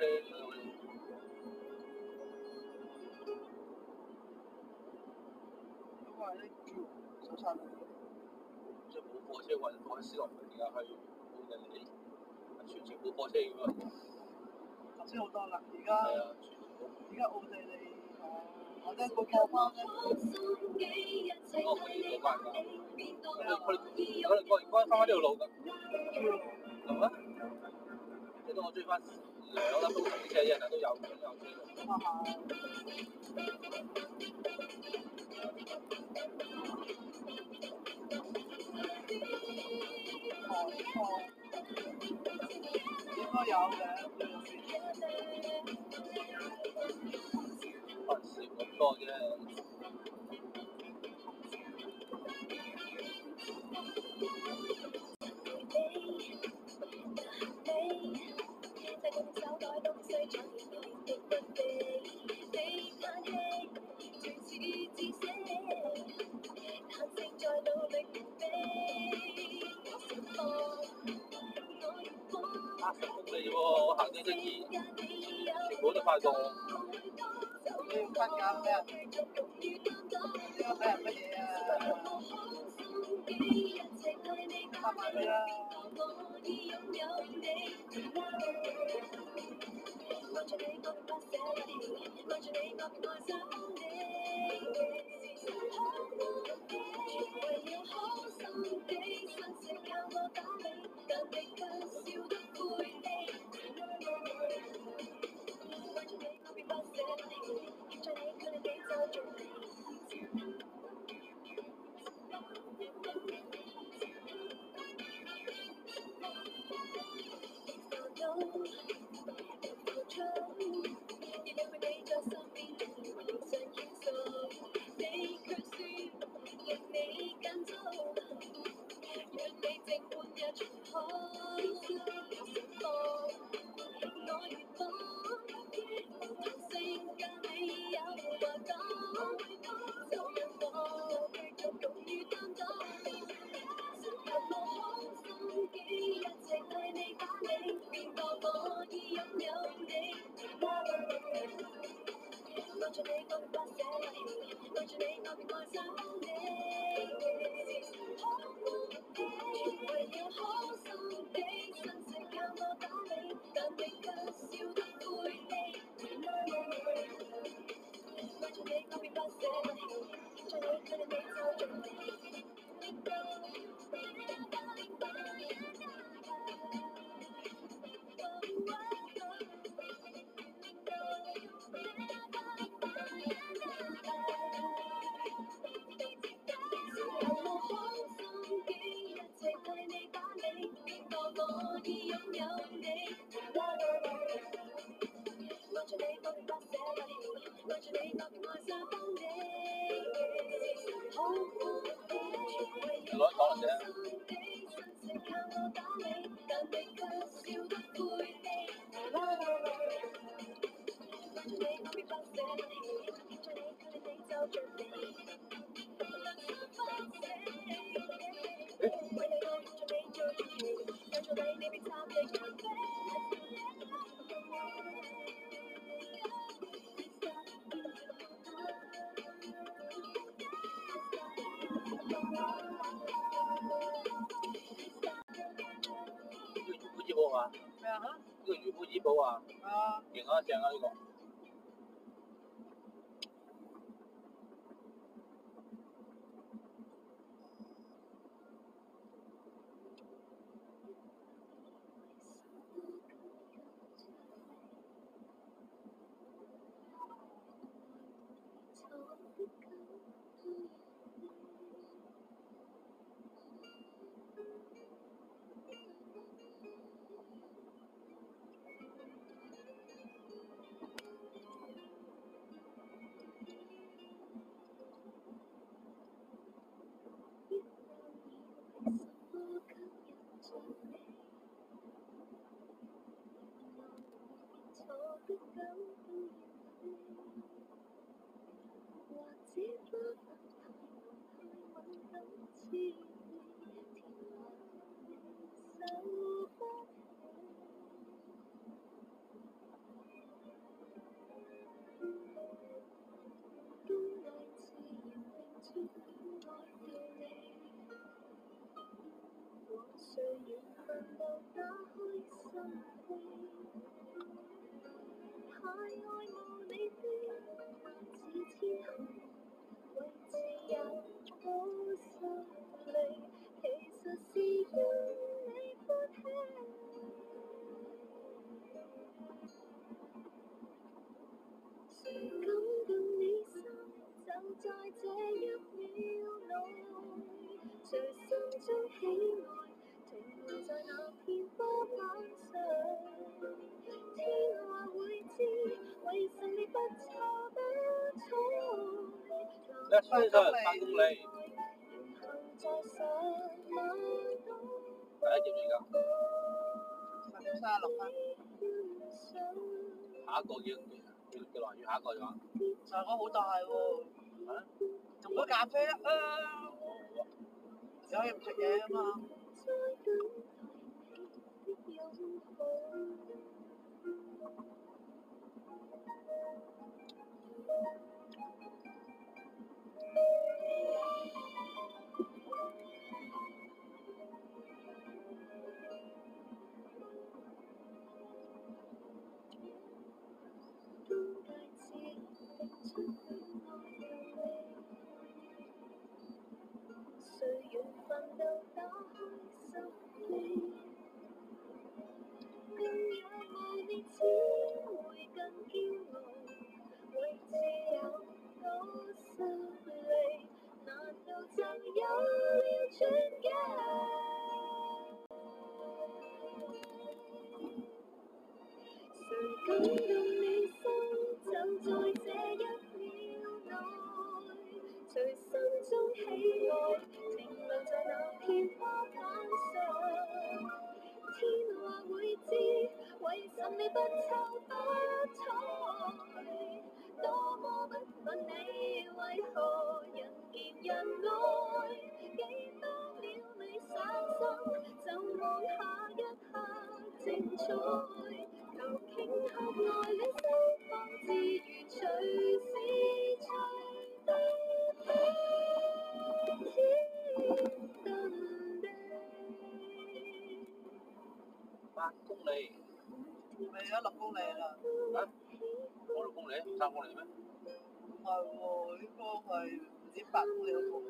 Speaker 2: 因為呢住手冊
Speaker 6: 即係冇火車運放喺斯洛文尼亞去奧地利，全程冇火車咁樣。
Speaker 2: 頭先好多啦，而家
Speaker 6: 係啊，
Speaker 2: 而家奧地利或者個過關咧，
Speaker 6: 我可以過關㗎。佢哋過完關翻返呢條路㗎。係咩？即係當我追翻2粒高層啲車啲人啊，都有車
Speaker 2: 應該有嘅。
Speaker 6: 可能少咁多啫。
Speaker 8: 在共手袋東西在面對的不避，你嘆氣，隨時自死，彈性在努力迴避，我釋放，我越放。
Speaker 6: 80公里喎，我行咗1次，全部都快過我。
Speaker 2: 你要瞓覺咩啊？你要睇人乜嘢啊？拍埋佢啦！愛着你，我便不捨得棄；愛着你，我便愛上你。時辰可為了好心地，信誓靠我打理，但你卻笑得晦氣。愛着你，我便不捨得棄；欠着你，佢哋幾周做你。亦因為你在身邊，仲以為你想傾訴，你卻說讓你揀走，讓你靜觀一場好。我想放，我越放，無同性格你有話講，就讓我繼續勇於擔當，成日我好心機，一直替你打理，便當我已擁有你。愛着你，我便不捨得棄；愛着你，我便愛上你。為了好心地，信誓靠我打理，但你卻笑得晦氣。
Speaker 8: 住你多變不捨不了，愛住你多變愛上幫你。好
Speaker 6: 你攞嚟講嚟啫。
Speaker 8: 靠我打你，但你卻笑得晦氣。愛住你多變不捨不了，貼住你叫你就着你。為你愛住你做傳奇，讓做你你別插地咖啡。
Speaker 6: 漁夫醫保嘛？
Speaker 5: 咩啊？
Speaker 6: 呢個漁夫醫保啊，
Speaker 5: 啊，
Speaker 6: 勁啊正啊呢個。誰緣分到打開心扉，太愛慕你的似天空，為自由好失利，其實是因你歡喜。誰感動你心，就在這一秒內，隨心中喜愛。停留在那片花瓣上，天話會知，為什你不瞅不睬？ 一穿上3公里，
Speaker 8: 然後再上馬東。
Speaker 6: 第一頁嚟㗎，
Speaker 5: 36分。
Speaker 6: 下一個叫來要下一個咗。
Speaker 5: 上個好大喎，
Speaker 6: 啊？
Speaker 5: 同杯咖啡啊，只可以唔食嘢啊嘛。
Speaker 8: 誰緣分到打開心扉，更仰慕你只會更驕傲，為自由都失利，難道就有了轉機？誰感動你心，就在這一秒內，隨心中喜愛，停留在那片花瓣上。天話會知，為什你不瞅不睬？多麼不忿你，為何人見人愛？記得了你傷心，就望下一刻精彩。頭傾合內你心放自如，隨時隨地天遁地。
Speaker 6: 8公里，
Speaker 5: 咪而家6公里啦。
Speaker 6: 啊？我6公里，3公里咩？
Speaker 5: 唔係喎，應該係唔知8公里6公里。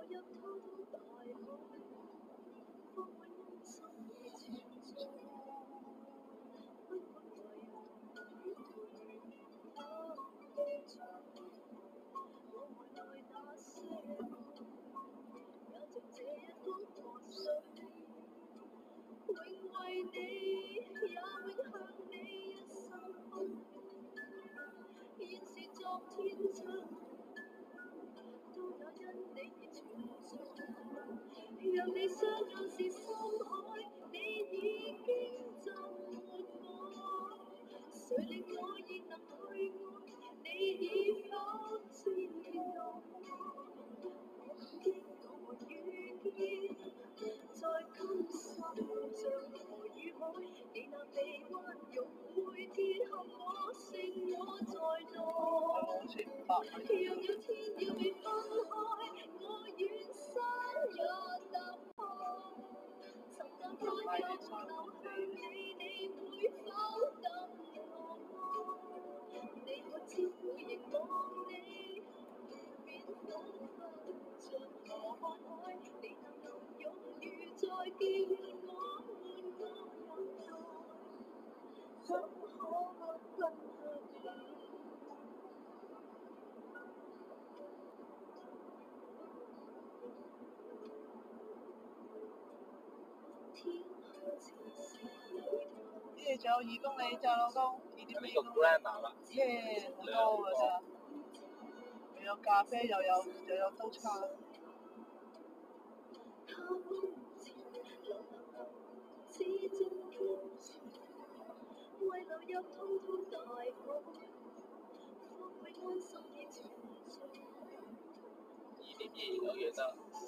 Speaker 8: 入滔滔大海，方會安心地存在。不管為何與誰他共聚，我懷內那些愛，也像這一江河水，永為你，也永向你一生奔赴。現是昨天將，都也因你而存在。讓你雙眼是深海，你已經浸沒我。誰令我亦能去愛？你已否知道？我經我遇見，在今生像河與海，你那臂彎融匯鐵合我，剩我在內。若有天要被分開，我願山也踏破。尋但花又流向你，你會否等我？你可知每凝望你，便彷彿像河看海，你那暗湧如在叫喚我，喚我入內，怎可不分開？
Speaker 1: 耶，仲有2公里咋，老公，2.2公里。
Speaker 6: 呢個 Grana 啦。
Speaker 1: 耶，好多㗎咋。又有咖啡，又有刀叉。
Speaker 8: 為流入滔滔大海，方會安心地存在。
Speaker 6: 2.2有嘢得。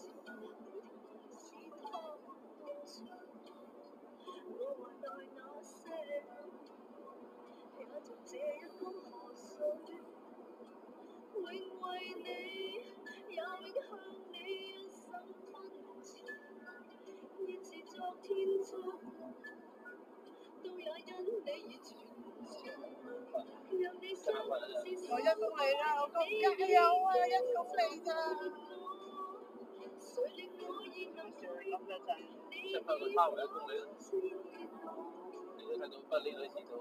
Speaker 8: 我懷內那些愛，也像這一江河水，永為你，也永向你一生奔馳。現是昨天將，都也因你而存在。讓你相信是
Speaker 1: 我1公里啦，老公，加油啊！1公里咋？
Speaker 8: 誰令我亦能去愛？你已否知道？
Speaker 6: 你都睇到，不過呢度遲到。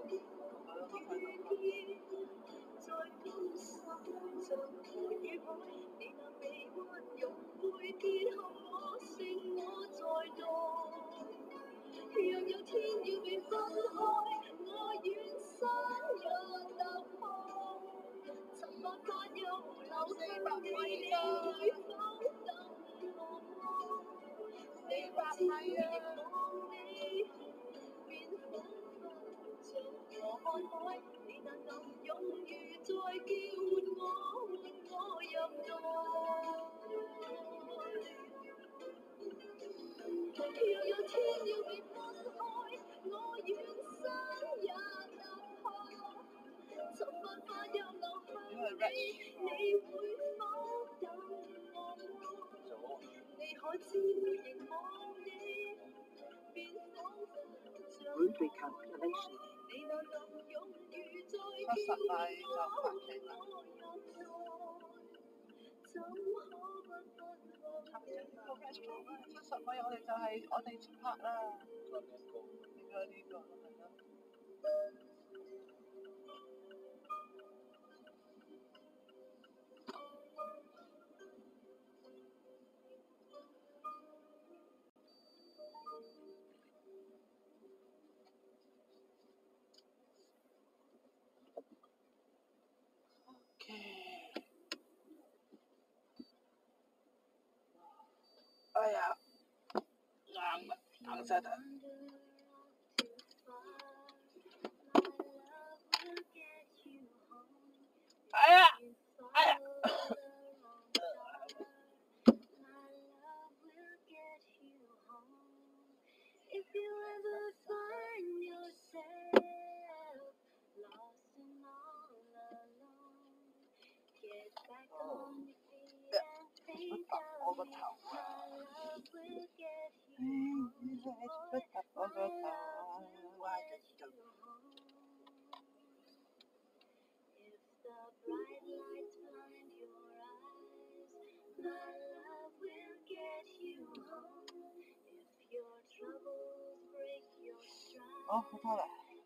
Speaker 8: 在今生像河與海，你那臂彎融匯鐵合我，剩我在內。若有天要被分開，我願山也踏破。尋辦法又流向你，你會否等我？你可知每凝望你，便彷彿像河看海，你那暗湧如在叫喚我，喚我入內。若有天要被分開，我願山也踏破。尋辦法又流向你，你會否等我？你可知每凝望你，便彷彿像
Speaker 4: Route recalculation.
Speaker 8: 你那暗湧如在叫喚我，喚我入內，怎可不分開？
Speaker 1: 70米我哋就係我哋出發啦。應該呢個係咯。哎呀，硬啦，硬晒頭。哎呀，哎呀。
Speaker 8: If you ever find yourself lost and all alone, get back on your feet and think of me. My love will get you home. My love will get you home. If the bright lights blind your eyes, my love will
Speaker 6: 好，我翻嚟。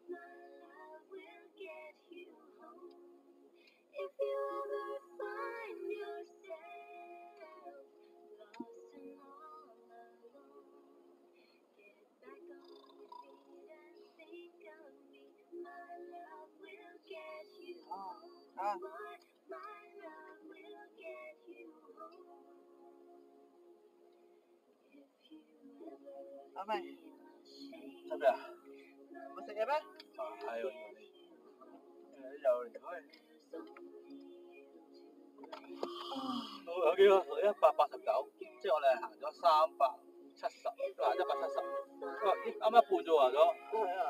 Speaker 8: If you ever find yourself lost and all alone, get back on your feet and think of me. My love will get you home. My love will get you home. If you ever
Speaker 6: 阿妹，
Speaker 8: feel
Speaker 6: 得未啊？
Speaker 8: ashamed,
Speaker 6: 冇食嘢咩？係喎，又離開。有幾多？189，即係我哋行咗370，行170，啱一半啫喎，行咗。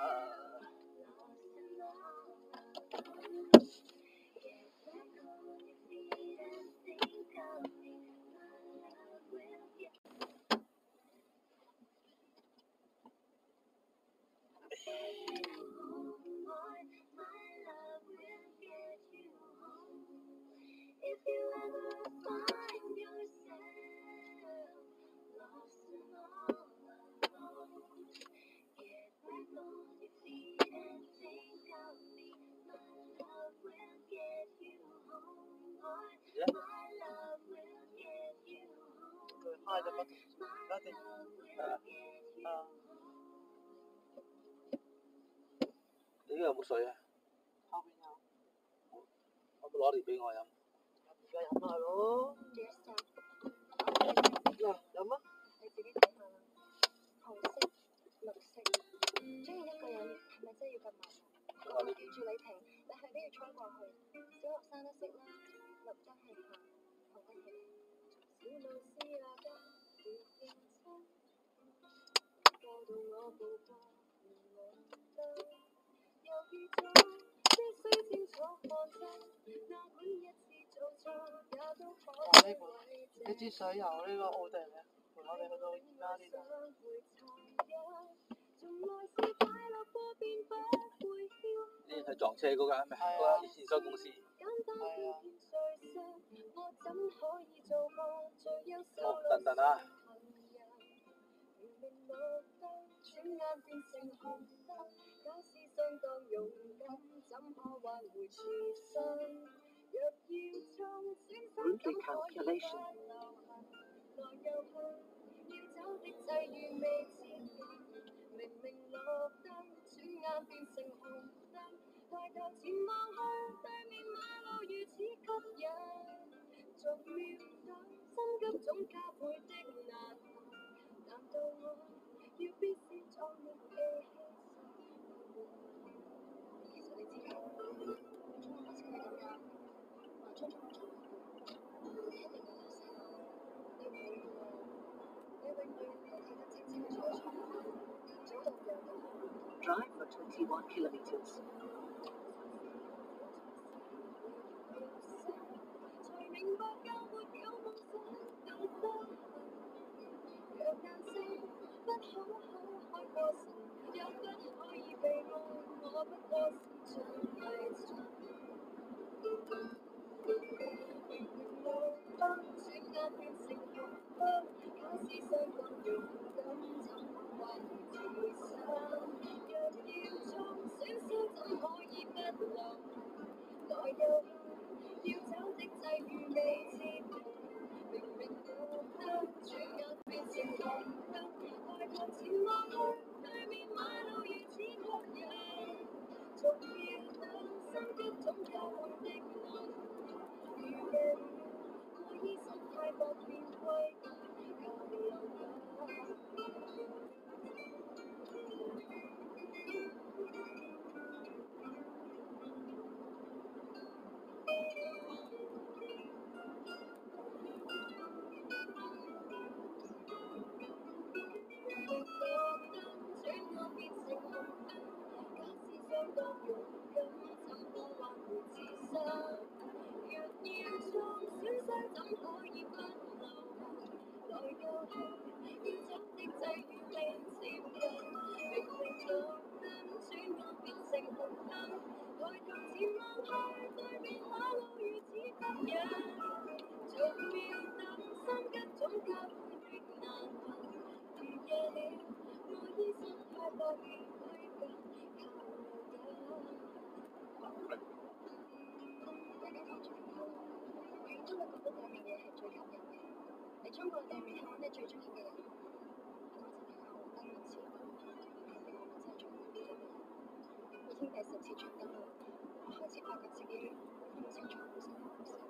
Speaker 8: If you ever find yourself lost and all alone, get back on your feet and think of me. My love will get you home. My love will get you home.
Speaker 6: 開咗乜？等陣。你呢度有冇水啊？後邊有。可唔可以攞嚟俾我飲？而家飲下咯。嗱，飲啊！
Speaker 8: 你自己睇下啦，紅色、綠色，中意一個人係咪真係要咁麻煩？我叫住你停，你係都要衝過去。小學生都識啦，綠燈係行，紅燈係停。小老師啊，教要認真，教到我步步如紅燈。猶豫中，必須清楚看真，哪管一次做錯，也都可以為這。
Speaker 6: 呢支水由呢個奧地利陪我哋去到而家呢度。呢係撞車嗰間咩？嗰間電商公司。係啊。好，等啊！
Speaker 4: Route recalculation.
Speaker 8: 明明綠燈，轉眼變成紅燈，抬頭前望去，對面馬路如此吸引，逐秒等，心急總加倍的難行，難道我要必先壯力地犧牲？其實你知㗎，中學時係咁㗎，話出咗錯，你一定要有死我，你唔會㗎喎，你永遠都睇得清清楚楚。
Speaker 4: Drive for 21 kilometers.
Speaker 8: 才明白教沒有夢想更不幸，若眼睛不可開過神，也不可以被愛，我不過是像迷藏。明明綠燈，轉眼變成紅燈，假使相當勇敢，怎可挽回自身？若要衝，損失怎可以不留？來又去，要走的際遇未接近，明明綠燈，轉眼變成紅燈，抬頭前望去，對面馬路如此吸引，逐秒等，心急總教會的難行，如夜了，我醫生太薄便歸家，靠流感。我醫生太薄便歸家。
Speaker 2: 中國裏面我哋最中意嘅人，嗰陣係我登一次，已經第10次轉登啦。我開始發覺自己好清楚好清楚。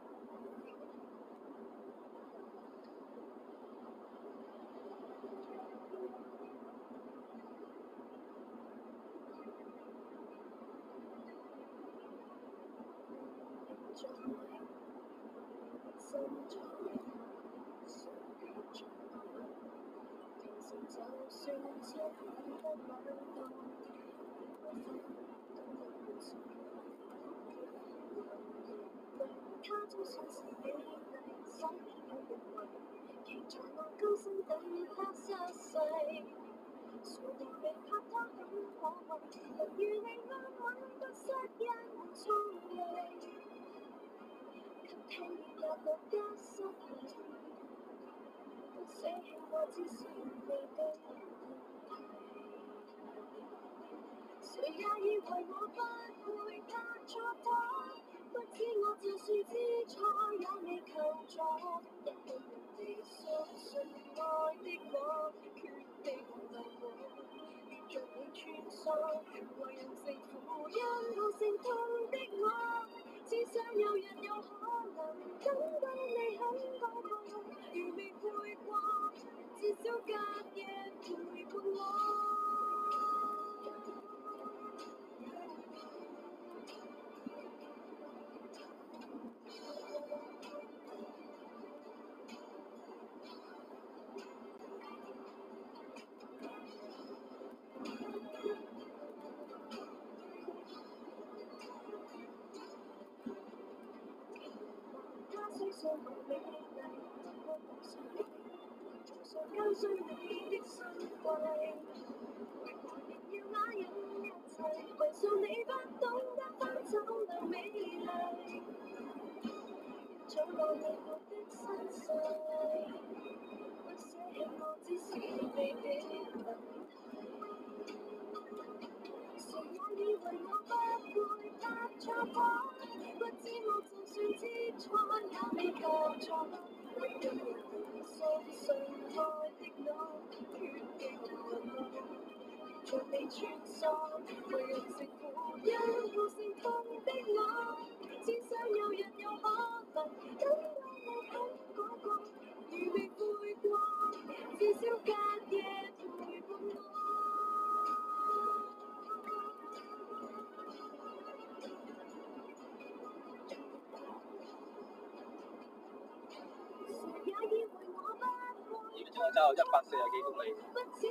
Speaker 8: 他總算是美麗，所以有人為期在我高聲等他失勢。誰料被拍他很可畏，能與你安穩不失一門聰慧。及聽日落得失禮，不捨棄我只是未被誰也以為我不配他錯他，不知我就算知錯也未求助，人哋相信愛的我，決定留我，着你穿梭，為人成負因好成痛的我，只想有日有可能等到你肯改過，如未配過，至少隔夜陪伴我。雖相共美麗，我無需你，從上交出你的珍貴。為何仍要啞忍一切，為數你不懂得分走了美麗，早落你我的身世，不捨棄我只是你的問題。誰也以為我不配拍錯拖，不知我就算知錯也未求錯，為讓人相信愛的我，決定留我，像你穿梭，為人成負因好成痛的我，只想有日有可能等到你肯改過，如未悔過，至少隔夜陪伴我。
Speaker 6: 而家就140幾公里。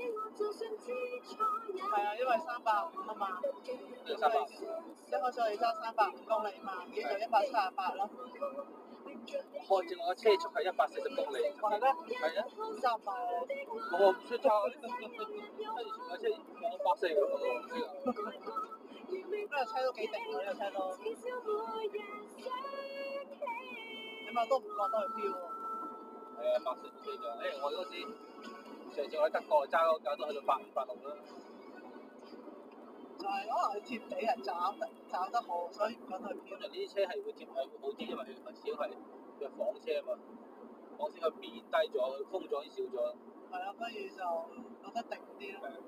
Speaker 9: 係啊，因為350啊嘛，
Speaker 6: 呢個300。
Speaker 9: 一開始我哋揸350公里嘛，依就138咯。
Speaker 6: 看住我嘅車速係140公里。
Speaker 9: 係咩？
Speaker 6: 係啊。
Speaker 9: 3百啊！
Speaker 6: 我唔識揸，跟住我車140嘅喎。
Speaker 9: 呢個車都幾定喎，呢個車都。起碼都唔覺得佢飄喎。
Speaker 6: 係啊，140幾㗎。我嗰時上次我喺德國揸嗰架都去到85、86啦。
Speaker 9: 就係可能佢貼地係找得好，所以唔覺得佢飄。
Speaker 6: 通常呢啲車係會貼係會好啲，因為佢始終係房車啊嘛，房車佢變低咗，風阻已經少咗。
Speaker 9: 係啊，所以就覺得定啲咯。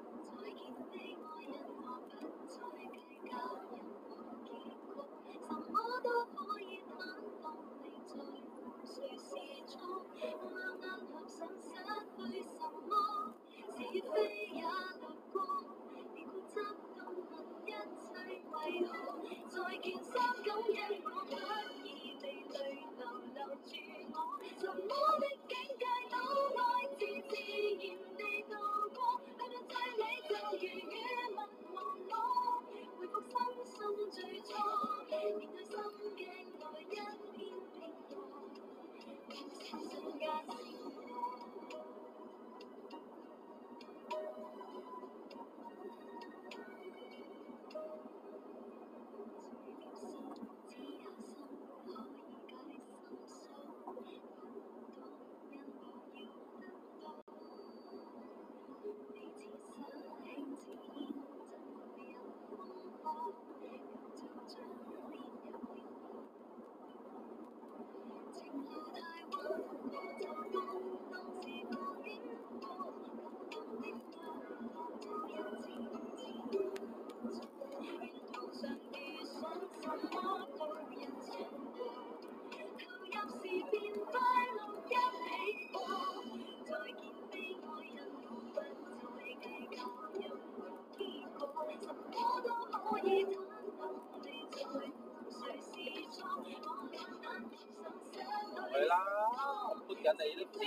Speaker 8: 什麼都可以坦蕩地在乎誰是錯，兩眼合上失去什麼，是非也掠過，別固執到問一切為何，再見傷感因我不易地淚流住我，什麼的境界都愛自然地度過，去到最尾就如雨文忘我，回復身心最初。面對心鏡內一片平和，瞬間成我。只有心可以解心鎖，很多因我要得到，你似失輕似煙，怎會有風波？ 途上遇上什麼都人情過，投入時便快樂一起過。再見悲愛人，無不再計較任何結果，什麼都可以坦蕩地在乎誰是錯。我簡單想失去。
Speaker 6: 係啦，我撥緊你都知。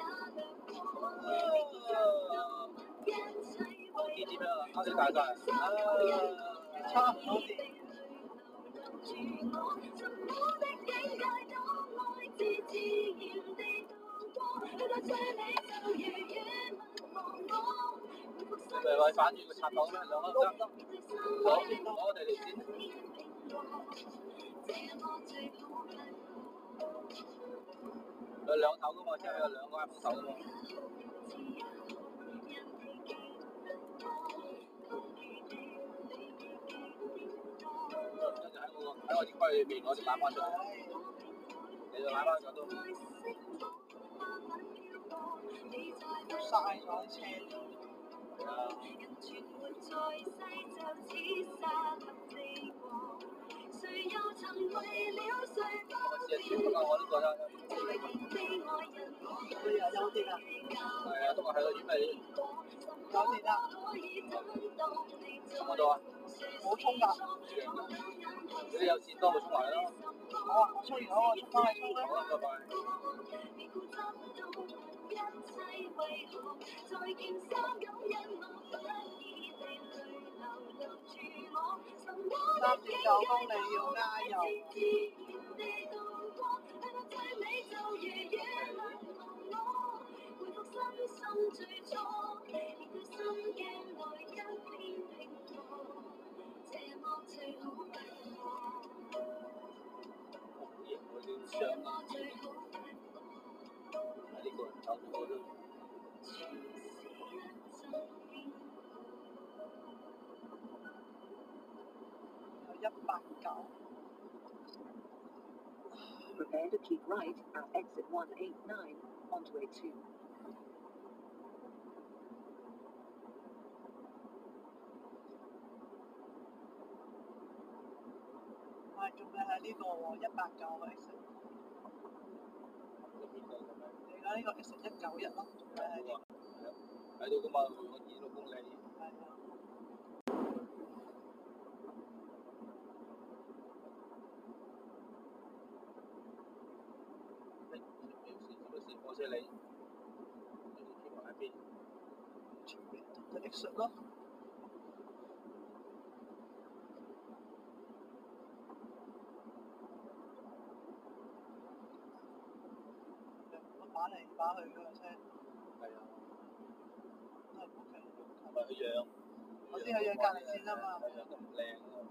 Speaker 6: 幾點啊？啱先大晒。
Speaker 9: 差唔多啲。
Speaker 6: 咪話反轉個插頭咩？兩粒得。攞我哋嚟先。有兩頭噶嘛，即係有兩個 iPhone 手噶嘛。跟住喺我啲櫃裏邊，我就攬翻出嚟，你就攬翻咗都。
Speaker 9: 曬咗車。
Speaker 6: 係啊。我試下轉不過我都覺得。
Speaker 9: 佢又有啲啊。
Speaker 6: 係啊，都話係個月尾。
Speaker 9: 有啲啦。
Speaker 6: 充幾多啊？
Speaker 9: 冇充㗎。
Speaker 6: 你有錢多咪充埋咯。
Speaker 9: 好啊，我充完我翻去充啦。
Speaker 6: 好啊，拜拜。
Speaker 9: 39公里要加油。
Speaker 6: 上啊！呢個人走咗都。
Speaker 9: 189。
Speaker 4: Prepare to keep right at exit 189 onto A2.
Speaker 9: 仲係喺呢個喎，189個 exit。你而家呢個 exit 191咯，仲係喺呢個。
Speaker 6: 喺度噶嘛，我26公里。
Speaker 9: 係啊。
Speaker 6: 我車你，天埋喺邊？
Speaker 9: 前面就 exit 咯。打嚟打去嗰個車。
Speaker 6: 係啊。
Speaker 9: 都係冇停到。
Speaker 6: 咪佢讓。
Speaker 9: 我知佢讓隔離線啊嘛。
Speaker 6: 係啊，都唔靚啊。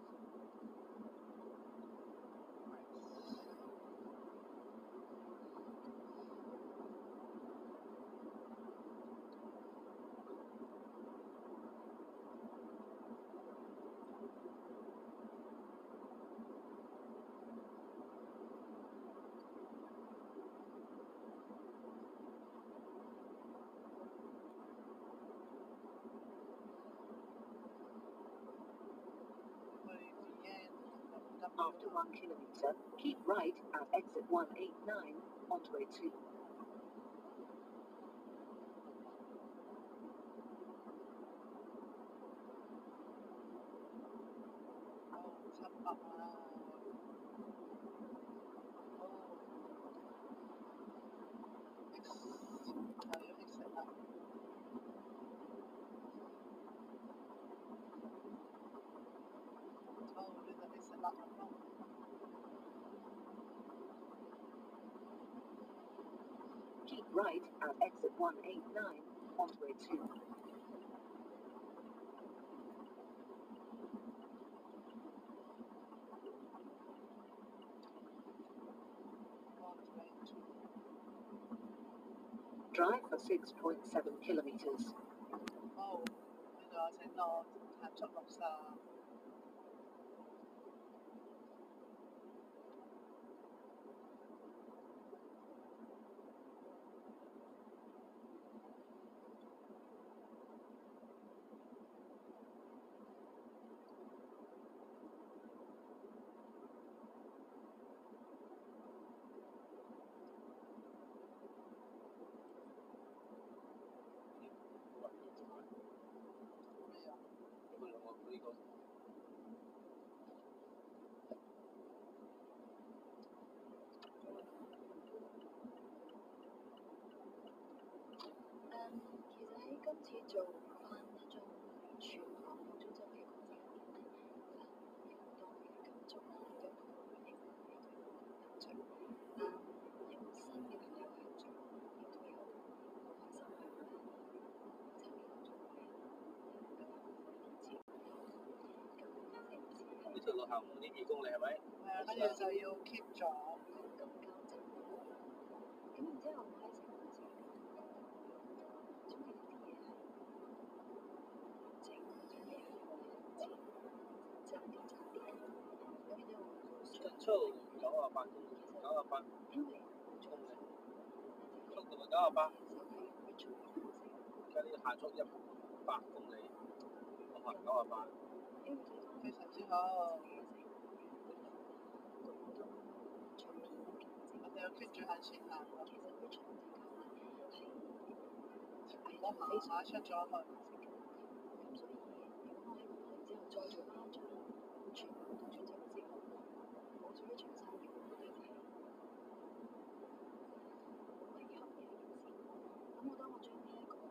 Speaker 4: After 1 kilometer, keep right at exit 189 onto A2.
Speaker 9: 700啊！又要 exit 啦。呢度 exit 啦。
Speaker 4: Keep right at exit 189 onto A2. Drive for 6.7 kilometers.
Speaker 9: 好，呢度有請我行出綠沙。
Speaker 5: 似做翻那種傳統澳洲州嘅公司入面咧，有好多嘅感觸，亦都好亦都俾佢有趣。有新嘅朋友合作，亦都有好開心嘅參與合作嘅，更加豐富嘅見證。
Speaker 6: 呢條路行唔知2公里係咪？
Speaker 9: 係啊，跟住就要 keep 咗。
Speaker 5: 咁交正。咁然之後我喺成個時間中意啲嘢係整，中意係有錢，賺啲。咁然之後
Speaker 6: 近速98公里，98
Speaker 5: 因為
Speaker 6: 公里，速度係98，而家呢個限速100公里，我行98。
Speaker 9: 非常之好。我哋要 keep 住向前行喎。唔好行下出咗去。
Speaker 5: 咁所以如果我喺嗰度之後再做翻一張全部都轉咗之後，我做一場生意，我覺得係好遺憾嘅一件事。咁我當我將呢一個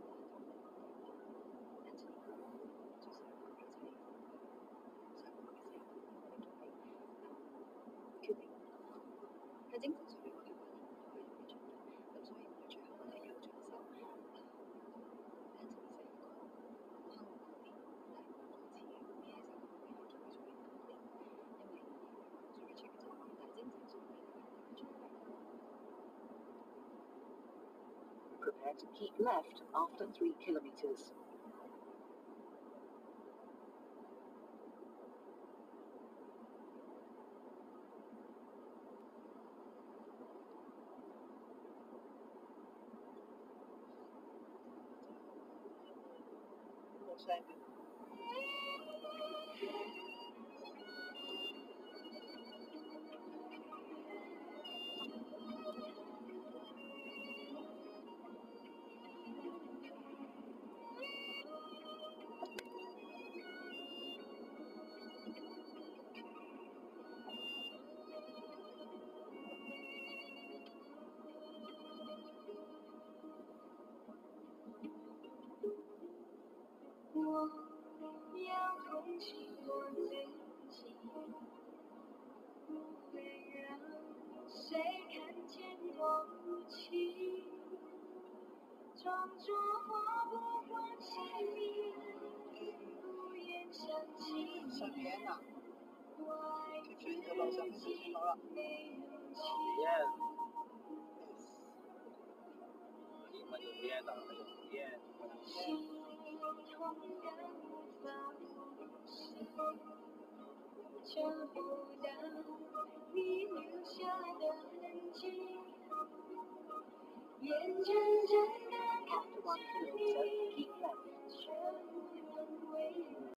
Speaker 5: 喺整體上面我嘅發現都係有啲進步，咁所以我最後係有進修一陣寫一個香港嗰邊，但係我開始呢一首歌嘅叫做《難年》，因為做嘅出嘅就但係精神上面係進步。
Speaker 4: Prepare to keep left after 3 kilometers.
Speaker 9: Second.
Speaker 8: 我要同情我自己，不会让谁看见我哭泣，装作我不关心你，不言伤情。
Speaker 9: 順便啊
Speaker 8: 我爱
Speaker 9: ，keep 住呢條路上面就算好啦。
Speaker 8: 没勇气。
Speaker 6: 英文有边的，还有边。
Speaker 8: 心痛得无法呼吸，找不到你留下的痕迹，眼睁睁地看
Speaker 4: After 1
Speaker 8: 着
Speaker 4: kilometer,
Speaker 8: 你
Speaker 4: keep left.
Speaker 8: 却